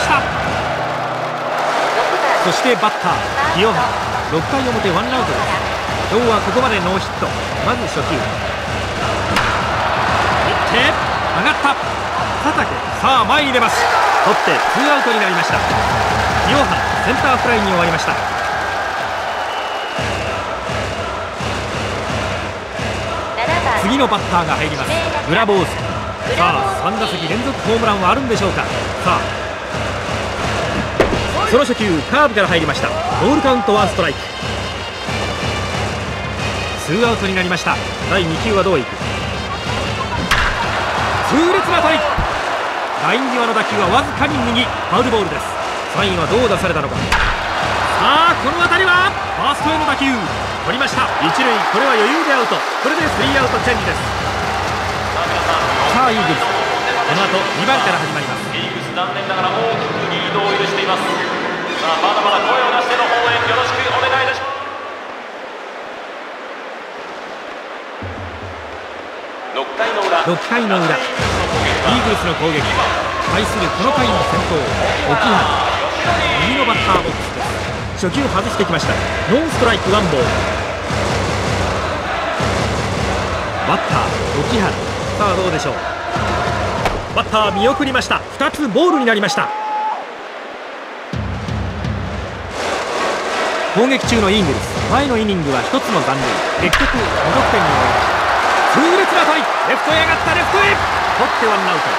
そしてバッター清原、ろっかい表ワンアウトです。今日はここまでノーヒット。まず初球、打って上がった。佐竹、さあ前に出ます。取ってツーアウトになりました。清原センターフライに終わりました。次のバッターが入ります。グラボーズ。さあさん打席連続ホームランはあるんでしょうか。さあその初球カーブから入りました。ボールカウントワンストライク。ツーアウトになりました。だいに球はどういく。 痛烈な当たり。ライン際の打球はわずかに右、ファウルボールです。サインはどう出されたのか。さあこの当たりはファーストへの打球、取りました。一塁、これは余裕でアウト。これでスリーアウトチェンジです。さあイーグルス、この後にばんから始まります。 イーグルス残念ながら大きくリードを許しています。さあまだまだ声を出しての応援よろしくお願いいたします。ろっかいの裏、 ろっかいの裏、イーグルスの攻撃、対するこの回の先頭沖原、右のバッターボックスです。初球外してきました。ノーストライクワンボール。バッター沖原、さあどうでしょう。バッター見送りました。ふたつボールになりました。攻撃中のイーグルス、前のイニングはひとつの残塁、結局無得点に終わりました。痛烈な当たり、レフトへ上がった。レフトへ取ってワンアウト。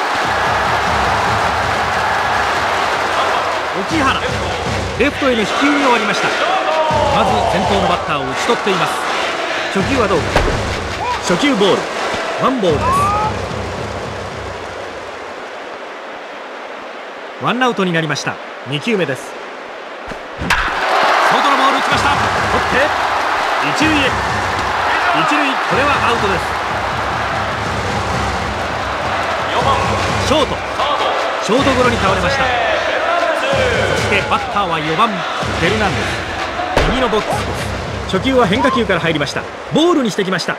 沖原、レフトへの飛球に終わりました。まず先頭のバッターを打ち取っています。初球はどうか。初球ボール、ワンボールです。ワンアウトになりました。に球目です。外のボール打ちました。取って一塁へ。一塁、これはアウトです。ショート、ショートゴロに倒れました。そしてバッターはよばんベルナンデス、右のボックスです。初球は変化球から入りました。ボールにしてきました。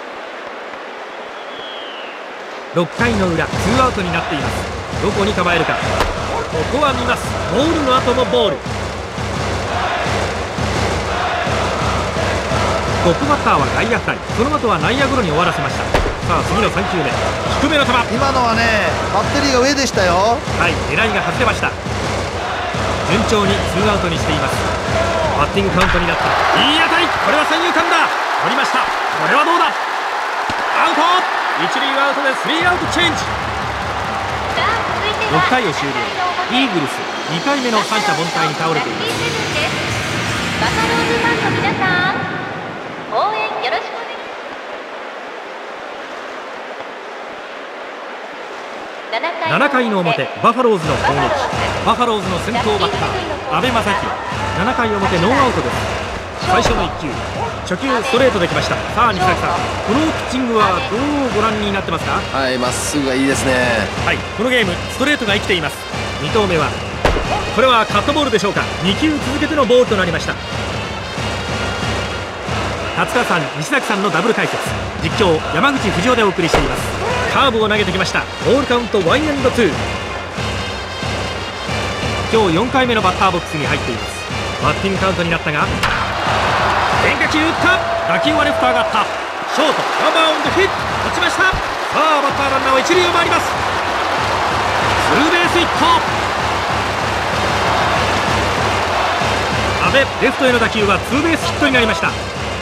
ろっかいの裏、ツーアウトになっています。どこに構えるか。ここは見ます。ボールの後もボール。トップバッターは外野フライ、その後は内野ゴロに終わらせました。さあ次のさん球目、低めの球。 今のはね、バッテリーが上でしたよ。 はい、狙いが外れました。順調にツーアウトにしています。バッティングカウントになった。いい当たり、これは三遊間だ。取りました。これはどうだ。アウト。一塁アウトでスリーアウトチェンジ。ろっかいを終了。イーグルスにかいめの三者凡退に倒れています。 バファローズファンの皆さん、応援よろしくお願いします。 ななかいの表、バファローズの攻撃。バファローズの先頭バッター阿部正弘、ななかい表ノーアウトです。最初のいっ球、初球ストレートできました。さあ西崎さん、このピッチングはどうご覧になってますか。 はい、まっすぐがいいですね。 はい、このゲームストレートが生きています。に投目はこれはカットボールでしょうか。に球続けてのボールとなりました。達川さん、西崎さんのダブル解説、実況山口藤夫でお送りしています。カーブを投げてきました。ボールカウントワンエンドツー。今日よんかいめのバッターボックスに入っています。バッティングカウントになったが、変化球打った。打球はレフト上がった。ショートワンバウンドヒット、落ちました。さあバッターランナーは一塁を回ります。ツーベースヒット。阿部レフトへの打球はツーベースヒットになりました。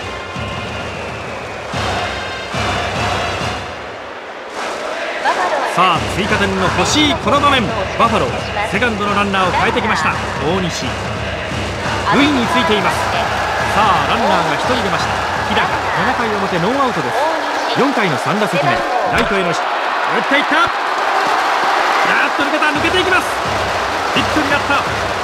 さあ追加点の欲しいこの場面、バファローセカンドのランナーを変えてきました。大西塁についています。さあランナーがひとり出ました。日高、ななかい表ノーアウトです。よんかいのさん打席目、ライトへの打っていった。やっと抜けた、抜けていきます。ヒットになった。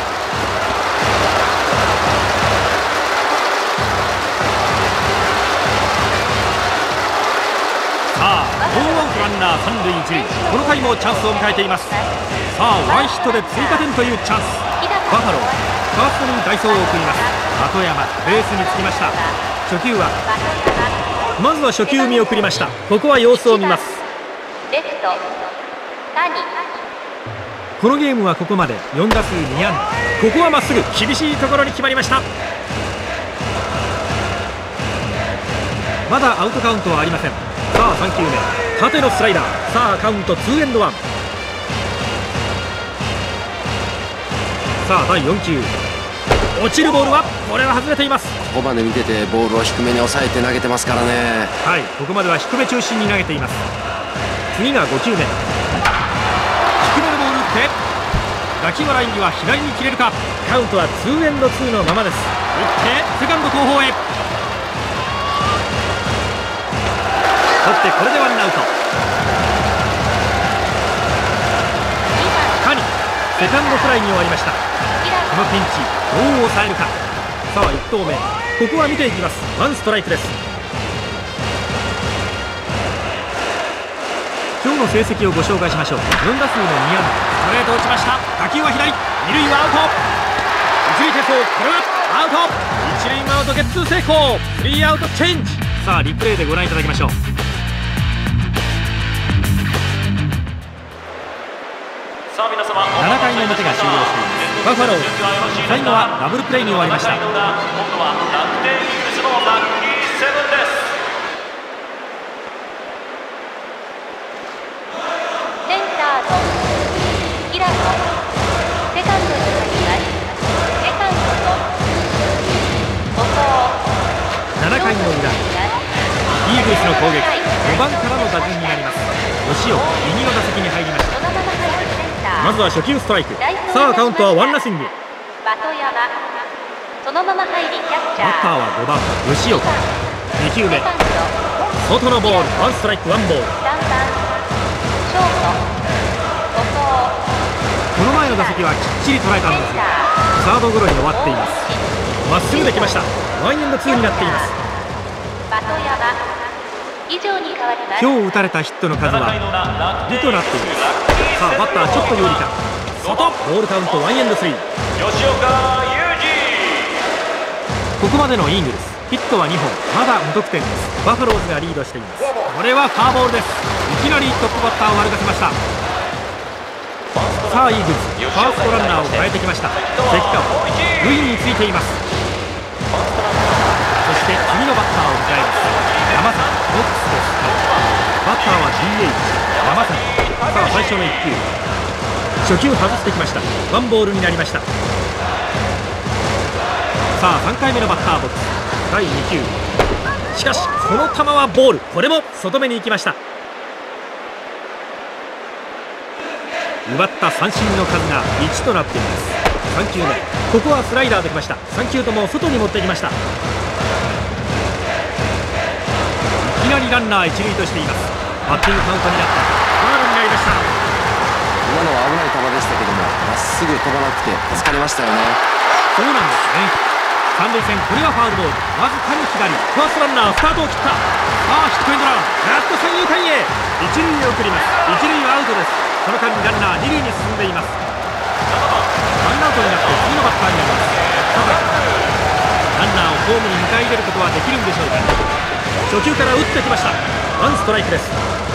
さあノーアウトランナー三塁一塁、この回もチャンスを迎えています。さあワンヒットで追加点というチャンス。バファローファーストに代走を送ります。鳩山ベースにつきました。初球はまずは初球見送りました。ここは様子を見ます。 レフト谷、 このゲームはここまでよん打数に安打。ここはまっすぐ、厳しいところに決まりました。まだアウトカウントはありません。さあさん球目、縦のスライダー。さあカウントツーエンドワン。さあだいよん球、落ちるボールはこれは外れています。 ここまで見ててボールを低めに抑えて投げてますからね。 はい、ここまでは低め中心に投げています。次がご球目、低めのボール打って打球はラインには左に切れるか。カウントはツーエンドツーのままです。打ってセカンド後方へ、取ってこれでワンアウト。 セカンドフライに終わりました。このピンチどう抑えるか。さあいち投目、ここは見ていきます。ワンストライクです。今日の成績をご紹介しましょう。よん打数のに安打、ストレート打ちました。打球は左、二塁はアウト。一塁手走、これはアウト。一塁アウト、ゲッツー成功。スリーアウトチェンジ。さあリプレイでご覧いただきましょう。 さあ皆様、 なな回の表が終了しています。バファローズ、最後はダブルプレーに終わりました。 今度は楽天イーグルスのラッキーセブンです。 センターの平野、セカンドに入ります。セカンドの後藤。 なな回の裏、イーグルスの攻撃、ごばんからの打順になります。吉尾、右の打席に入りました。 そのまま入るセンター。 まずは初球ストライク。さあカウントはワンナッシング。 的山、そのまま入りキャッチャー。 バッターはごばん吉岡。に球目、 セカンド、 外のボール、ワンストライクワンボール。 さんばんショート、後この前の打席はきっちり捉えたん藤、 ですセンタがサードゴロに終わっています。 ー、 まっすぐできました。ワンエンドツーになっています。 的山、以上に変わります。 今日打たれたヒットの数はにとなっています。さあバッターちょっと有利か。外、ボールカウントワンエンドスリー。 吉岡裕ここまでのイーグルス、ヒットはにほん、まだ無得点です。バファローズがリードしています。これはファーボールです。いきなりトップバッターを歩かせました。さあイーグルス、ファーストランナーを変えてきました。関川、塁についています。そして次のバッターを迎えます。山崎、ボックスです。バッターは ディーエイチ 山崎。さあ最初のいっ球、初球外してきました。ワンボールになりました。さあさん回目のバッターボックス、だいに球、しかしこの球はボール。これも外目に行きました。奪った三振の数がいちとなっています。さん球目、ここはスライダーできました。さん球とも外に持ってきました。いきなりランナー一塁としています。バッティングカウントになった。ファウルになりました。 今のは危ない球でしたけども、まっすぐ飛ばなくて助かりましたよね。 そうなんですね。三塁線、これはファウルボール。わずかに左。ファーストランナースタートを切った。さあヒットエンドラン、やっと三遊間へ。一塁へ送ります。一塁はアウトです。その間にランナー二塁に進んでいます。ワンアウトになって次のバッターになります。ランナーをホームに迎え入れることはできるんでしょうか。初球から打ってきました。ワンストライクです。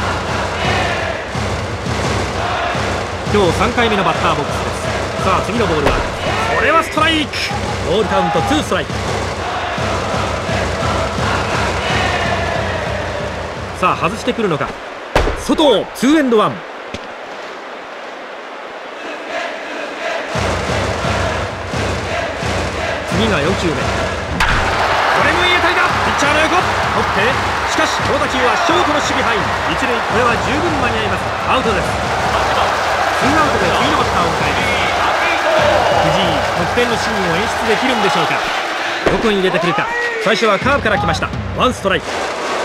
今日さん回目のバッターボックスです。さあ次のボールは、これはストライク。ボールカウントツーストライク。さあ外してくるのか。外、ツーエンドワン。次がよん球目、これもいい当たりだ。ピッチャーの横取って、しかしこの打球はショートの守備範囲。一塁、これは十分間に合います。アウトです。ツーアウトで次のバッターを迎えます。藤井、得点のシーンを演出できるんでしょうか。どこに入れてくるか。最初はカーブから来ました。ワンストライク。こ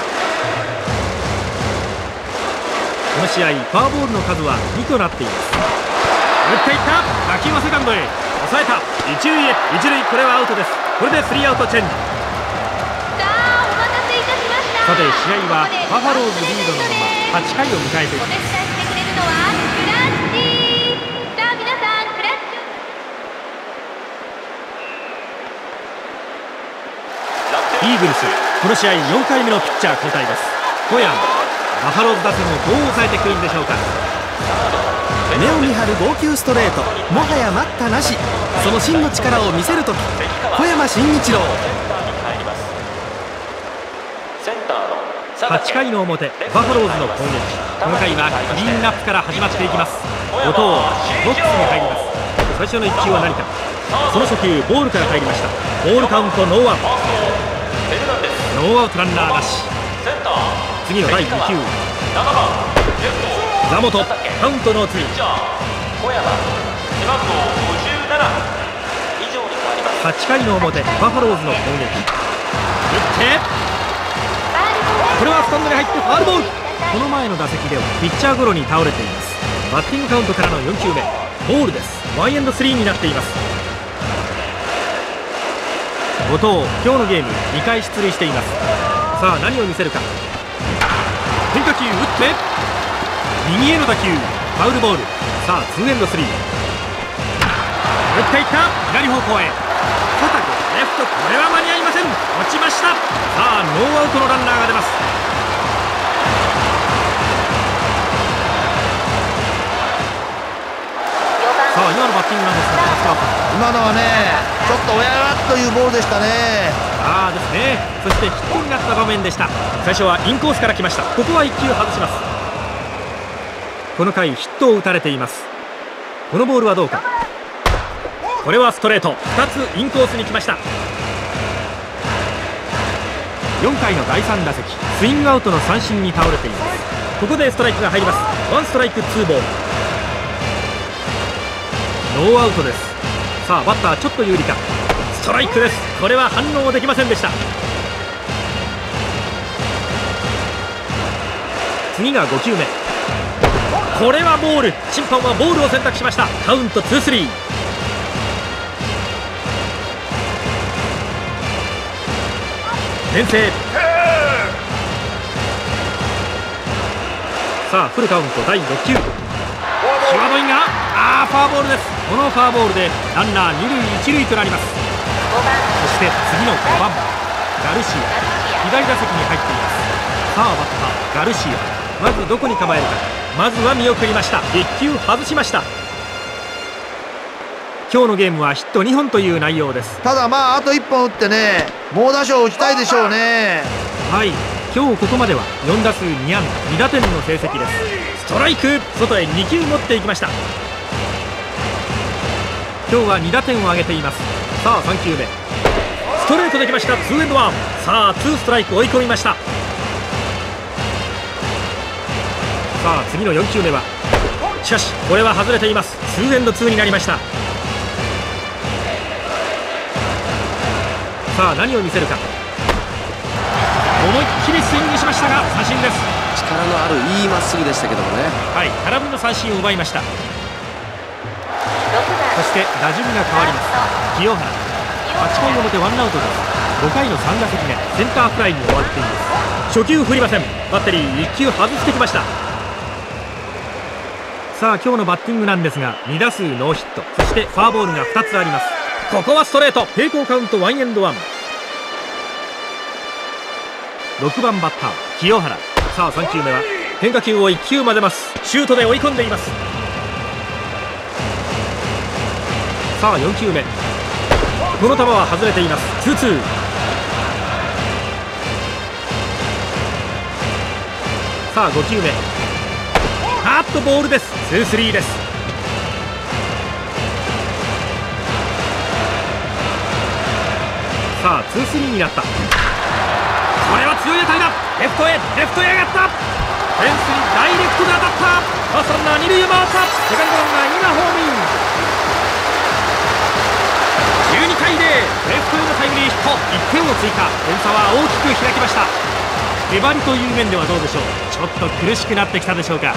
の試合フォアボールの数はにとなっています。打っていった。打球はセカンドへ抑えた。一塁へ。一塁、これはアウトです。これでスリーアウトチェンジ。 さあお待たせいたしました。 さて試合はバファローズリードのままはち回を迎えています。 お手伝いしてくれるのはクラッチ。さあ皆さんクラッチ。 イーグルス、この試合よん回目のピッチャー交代です。小山、バファローズ打線をどう抑えてくるんでしょうか。 目を見張る号泣ストレート、もはや待ったなし。その真の力を見せるとき、小山慎一郎。 はち回の表、バファローズの攻撃。この回はクリーンアップから始まっていきます。後藤、ボックスに入ります。最初のいっ球は何か。その初球、ボールから入りました。ボールカウントノーアウト。ノーアウトランナーなし。次のだいに球、座本、カウントの次。はち回の表、バファローズの攻撃。打って、これはスタンドに入ってファウルボール。この前の打席ではピッチャーゴロに倒れています。バッティングカウントからのよん球目、ボールです。 ワンエンドスリーになっています。後藤、今日のゲームにかい出塁しています。さあ何を見せるか。変化球打って右への打球、ファウルボール。さあツーエンドスリー、打っていった、左方向へ、固くレフト、これは間に合いません、落ちました。さあノーアウトのランナーが出ます。さあ今のバッティングなんですが、 今のはねちょっとおやらっというボールでしたね。 ああですね。そしてヒットになった場面でした。最初はインコースから来ました。ここはいっ球外します。この回ヒットを打たれています。このボールはどうか。これはストレート、ふたつインコースに来ました。よんかいのだいさん打席、スイングアウトの三振に倒れています。ここでストライクが入ります。ワンストライクツーボール、ノーアウトです。さあバッターちょっと有利か。ストライクです。これは反応できませんでした。次がご球目、これはボール。審判はボールを選択しました。カウントツースリー。牽制。さあフルカウントだいろっ球、際どいが、あーフォアボールです。このフォアボールでランナーに塁いち塁となります。そして次のごばんガルシア、左打席に入っています。さあバッターガルシア、まずどこに構えるか。まずは見送りました。いっ球外しました。今日のゲームはヒットにほんという内容です。 ただまああといっぽん打ってね、猛打賞を打ちたいでしょうね。 はい、今日ここまではよん打数に安打に打点の成績です。ストライク、外へに球持っていきました。今日はに打点を挙げています。さあさん球目、ストレートできました。ツーエンドワン。さあツーストライク追い込みました。さあ次のよん球目は、しかしこれは外れています。ツーエンドツーになりました。さあ何を見せるか。思いっきりスイングしましたが三振です。 力のあるいいまっすぐでしたけどもね。 はい、空振りの三振を奪いました。そして打順が変わります。清原、はちかい表ワンアウトです。ごかいのさん打席目、センターフライに終わっています。初球振りません。バッテリーいっ球外してきました。さあ今日のバッティングなんですが、に打数ノーヒット、そしてフォアボールがふたつあります。ここはストレート、平行カウントワンエンドワン。ろくばんバッター清原。さあさん球目は変化球をいっ球混ぜます。シュートで追い込んでいます。さあよん球目、この球は外れています。ツーツー。さあご球目、あっとボールです。ツースリーです。さあツースリーになった。これは強い当たりだ。レフトへ、レフトへ上がった。フェンスにダイレクトで当たった。ファーストランナー二塁へ回った。セカンドランナー今ホームイン。じゅうにたいゼロ、レフトへのタイムリーヒット、いってんを追加。点差は大きく開きました。粘りという面ではどうでしょう。ちょっと苦しくなってきたでしょうか。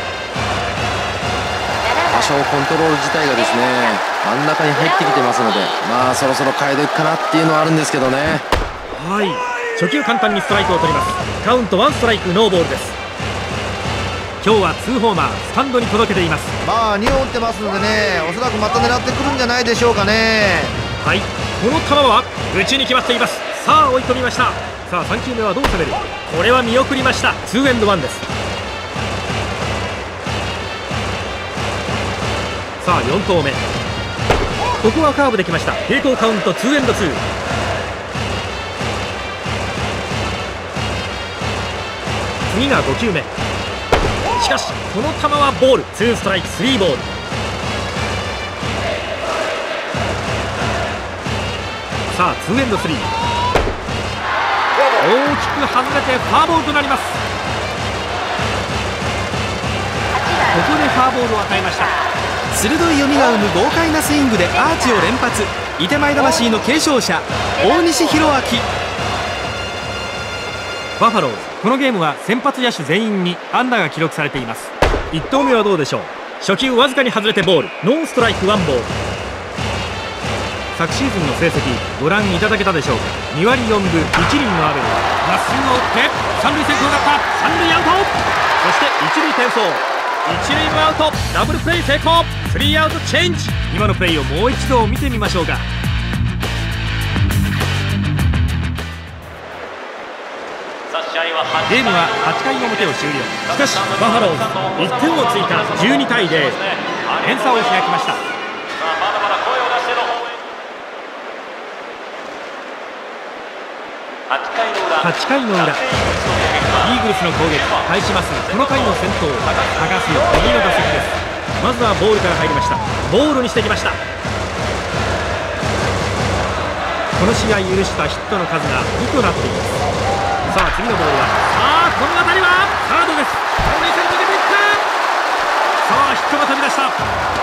場所コントロール自体がですね、真ん中に入ってきてますので、まあそろそろ変えていくかなっていうのはあるんですけどね。 はい、初球簡単にストライクを取ります。カウントワンストライクノーボールです。今日はツーホーマー、スタンドに届けています。 まあにほん打ってますのでね、おそらくまた狙ってくるんじゃないでしょうかね。 はい、この球は内に決まっています。さあ追い込みました。さあさん球目はどう攻める。これは見送りました。ツーエンドワンです。さあよん投目、ここはカーブできました。平行カウントツーエンドツー。次がご球目、しかしこの球はボール。ツーストライクスリーボール。さあツーエンドスリー、大きく外れてフォアボールとなります。ここでフォアボールを与えました。 鋭い読みが生む豪快なスイングでアーチを連発。いてまい魂の継承者大西弘明。 バファローズ、このゲームは先発野手全員に安打が記録されています。いち投目はどうでしょう。 初球わずかに外れてボール、ノーストライクワンボール。昨シーズンの成績ご覧いただけたでしょうか。にわりよんぶいちりんのアベル、まっすぐを打って三塁線高だった、三塁アウト。そして一塁転送、一塁もアウト、ダブルプレー成功、スリーアウトチェンジ。今のプレーをもう一度見てみましょうか。ゲームははちかいの表を終了。しかしバファローズいってんを追加、じゅうにたいゼロ、点差を開きました。はちかいの裏、イーグルスの攻撃対しますこの回の先頭、高須右の打席です。まずはボールから入りました。ボールにしてきました。この試合許したヒットの数がにとなっています。さあ次のボールは、さあこの当たりはサードです。三塁線抜けていった。さあヒットが飛び出した。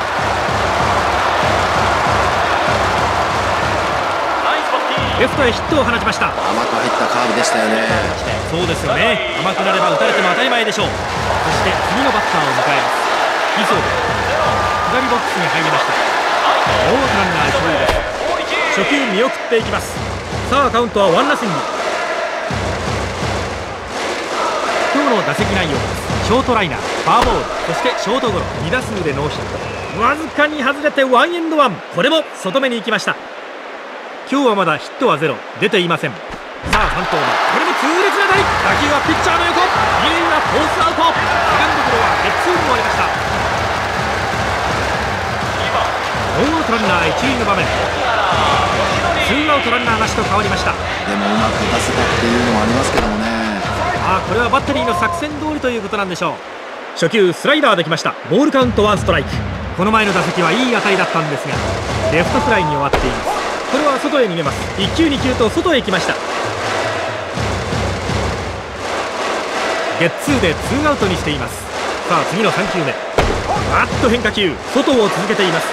レフトへヒットを放ちました。 甘く入ったカーブでしたよね。 そうですよね。甘くなれば打たれても当たり前でしょう。そして次のバッターを迎えます。磯部、左ボックスに入りました。ノーアウトランナー一塁です。初球見送っていきます。さあカウントはワンナッシング。今日の打席内容です。ショートライナー、ファーボール、そしてショートゴロ、にだすうでノーヒット。わずかに外れてワンエンドワン。これも外目に行きました。今日はまだヒットはゼロ、出ていません。さあさん投目、これも痛烈な当たり。打球はピッチャーの横、二塁はフォースアウト。セカンドゴロはゲッツーに終わりました。ノーアウトランナー一塁の場面、ツーアウトランナーなしと変わりました。 でもうまく出せたっていうのもありますけどもね。 ああこれはバッテリーの作戦通りということなんでしょう。初球スライダーできました。ボールカウントワンストライク。この前の打席はいい当たりだったんですがレフトフライに終わっています。これは外へ逃げます。いっきゅうにきゅうと外へ行きました。ゲッツーでツーアウトにしています。さあ次のさんきゅうめ、あっと変化球、外を続けています。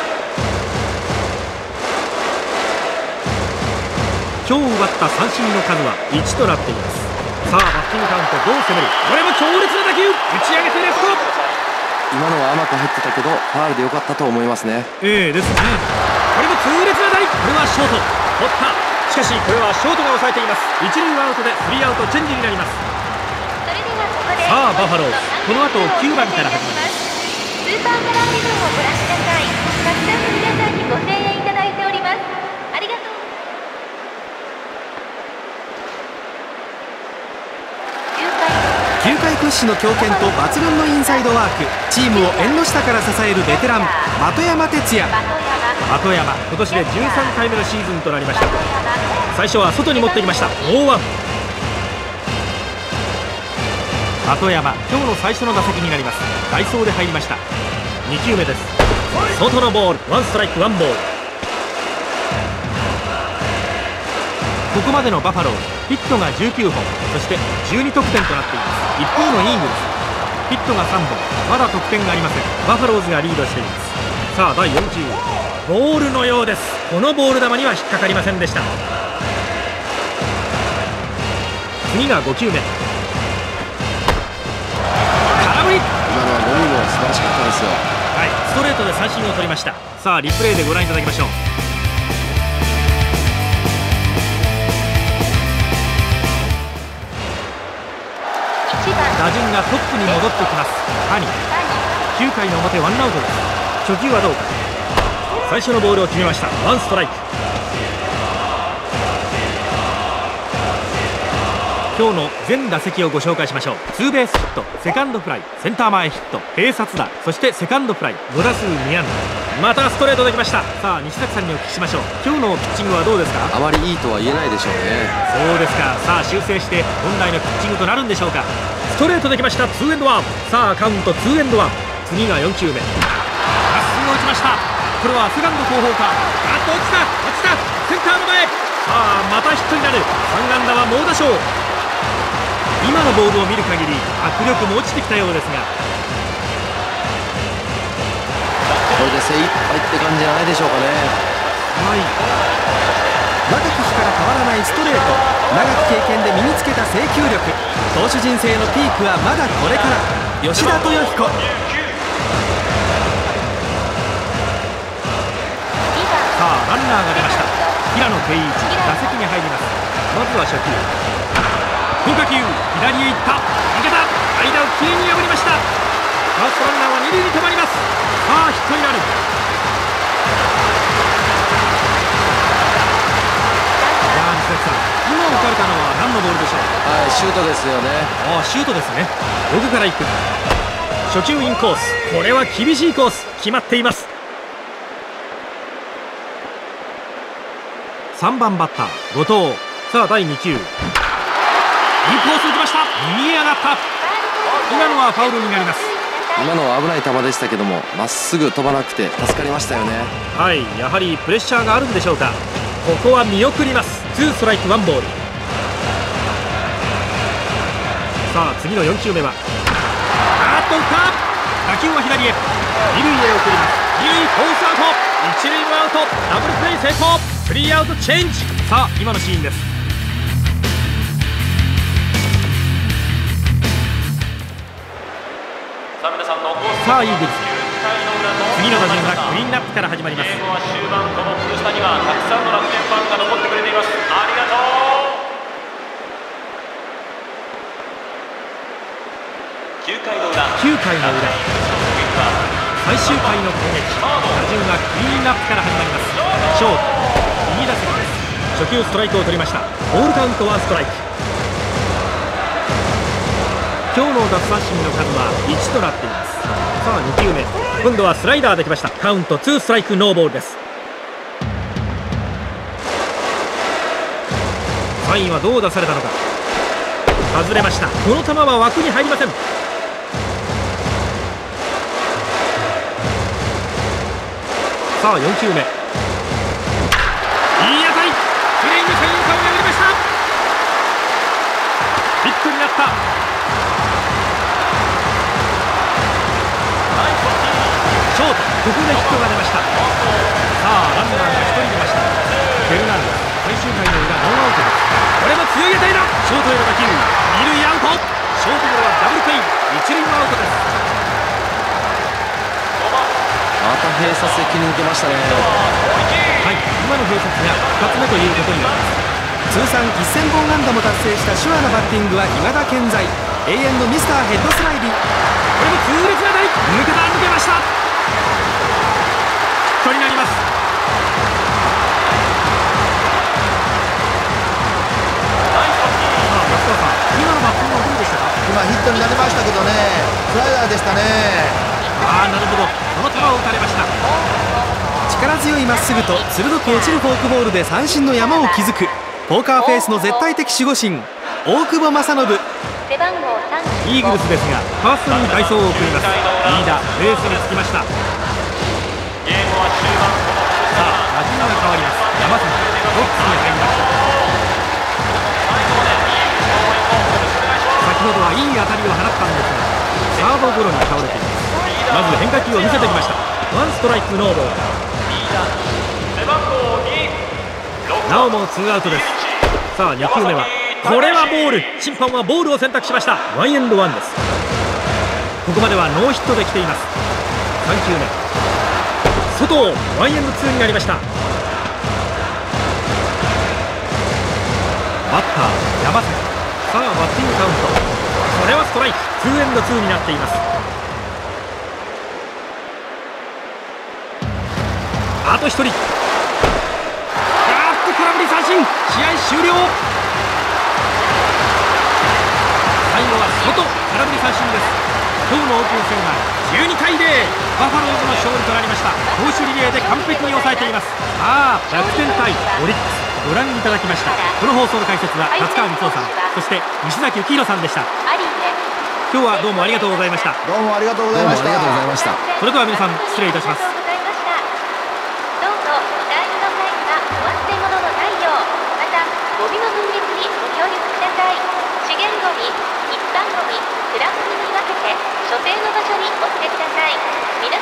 今日奪った三振の数はいちとなっています。さあバッティングカウントどう攻める。これも強烈な打球、打ち上げてレフト。 今のは甘く入ってたけどファウルでよかったと思いますね。 ええですね。これも痛烈な当たり。これはショート取った。しかしこれはショートが抑えています。一塁アウトでスリーアウトチェンジになります。さあバファローズ、この後きゅうばんから始まります。 スーパーカラービジョンをご覧ください。たくさんの皆さんにご声援いただいております。ありがとう。 球界屈指の強肩と抜群のインサイドワーク、チームを縁の下から支えるベテラン的山哲也。 的山、今年でじゅうさんかいめのシーズンとなりました。最初は外に持ってきました。ノーワン。的山、今日の最初の打席になります。代走で入りました。にきゅうめです。外のボール、ワンストライクワンボール。ここまでのバファローズ、ヒットがじゅうきゅうほん、そしてじゅうにとくてんとなっています。一方のイーグルス、ヒットがさんぼん、まだ得点がありません。バファローズがリードしています。さあだいよんきゅう、ボールのようです。このボール球には引っかかりませんでした。次がごきゅうめ、空振り。 今のはボールも素晴らしかったですよ。 はい、ストレートで三振を取りました。さあリプレイでご覧いただきましょう。打順がトップに戻ってきます。谷、きゅうかいの表ワンアウトです。初球はどうか。最初のボールを決めました。ワンストライク。今日の全打席をご紹介しましょう。ツーベースヒット、セカンドフライ、センター前ヒット、併殺打、そしてセカンドフライ、ごだすうにあんだ。またストレートできました。さあ西崎さんにお聞きしましょう。今日のピッチングはどうですか。 あまりいいとは言えないでしょうね。 そうですか。さあ修正して本来のピッチングとなるんでしょうか。ストレートできました。ツーエンドワン。さあカウントツーエンドワン。次がよんきゅうめ、まっすぐを打ちました。これはセカンド後方か。あっと落ちた落ちた、センターの前。さあまたヒットになる。さんあんだは猛打賞。今のボールを見る限り握力も落ちてきたようですが、 これで精一杯って感じじゃないでしょうかね。 はい、 若き日から変わらないストレート、長き経験で身につけた制球力、投手人生のピークはまだこれから。吉田豊彦。 定位置、打席に入ります。まずは初球、変化球、左へ行った、抜けた、間をきれいに破りました。ファーストランナーは二塁に止まります。さあヒットになる。西崎さん、今打たれたのは何のボールでしょう。 はい、シュートですよね。 ああ、シュートですね。奥から行く。初球インコース、これは厳しいコース、決まっています。さんばんバッター後藤。さあだいに球、インコース打ちました。右へ上がった。今のはファウルになります。 今のは危ない球でしたけども、まっすぐ飛ばなくて助かりましたよね。 はい、やはりプレッシャーがあるんでしょうか。ここは見送ります。ツーストライクワンボール。さあ次のよん球目は、あーっと打った。打球は左へ、二塁へ送ります。二塁フォースアウト、一塁もアウト、ダブルプレー成功。スリーアウトチェンジ。さあ今のシーンです。 さあ皆さんのさあいいです。次の打順がクリーンナップから始まります。 ゲームは終盤、このブルースタにはたくさんの楽天ファンが残ってくれています。ありがとう。きゅうかいの裏、 きゅうかいの裏、最終回の攻撃、打順はクリーンナップから始まります。ショート右打席です。初球ストライクを取りました。ボールカウントワンストライク。今日の奪三振の数はいちとなっています。さあに球目、今度はスライダーできました。カウントツーストライクノーボールです。サインはどう出されたのか。外れました。この球は枠に入りません。さあよん球目、いい当たり、きれいに三遊間を破りました。ヒットになった。ショート、ここでヒットが出ました。さあランナーがひとり出ました。ベルナンド、最終回の裏ノーアウトです。これも強い当たりだ。ショートへの打球、二塁アウト。ショートゴロはダブルプレー、一塁もアウトです。 また併殺で切り抜けましたね。 はい、今の併殺がふたつめということになります。 通算せんぼん安打も達成した手話のバッティングは未だ健在。永遠のミスターヘッドスライディ。 これも痛烈な当たり、抜けた、抜けました。ヒットになります。さあ松川さん、今のバッティングはどうでしたか。 今ヒットになりましたけどね、スライダーでしたね。 ああ、なるほど、その球を打たれました。 力強いまっすぐと鋭く落ちるフォークボールで三振の山を築くポーカーフェイスの絶対的守護神大久保正信。 背番号さんじゅうご、 イーグルスですがファーストに代走を送ります。リーダーベースにつきました。 ゲームは終盤、 さあ打順が変わります。山崎ボックスに入りました。先ほどはいい当たりを放ったんですがサードゴロに倒れています。まず変化球を見せてきました。ワンストライクノーボール。なおもツーアウトです。さあに球目は、これはボール。審判はボールを選択しました。ワンエンドワンです。ここまではノーヒットできています。さん球目、外をワンエンドツーになりました。バッター山崎。さあバッティングカウント、これはストライク。ツーエンドツーになっています。あとひとり。あーっと空振り三振、試合終了。最後は外、空振り三振です。今日のオープン戦はじゅうにたいゼロ、バファローズの勝利となりました。投手リレーで完璧に抑えています。さあ楽天対オリックス、ご覧いただきました。この放送の解説は達川光雄さん、そして西崎幸宏さんでした。今日はどうもありがとうございました。 どうもありがとうございました。 どうもありがとうございました。 それでは皆さん失礼いたします。 どうぞお大事の際にはお忘れ物のないよう、またゴミの分別にご協力ください。資源ゴミ、一般ゴミ、プラゴミに分けて所定の場所にお捨てください。皆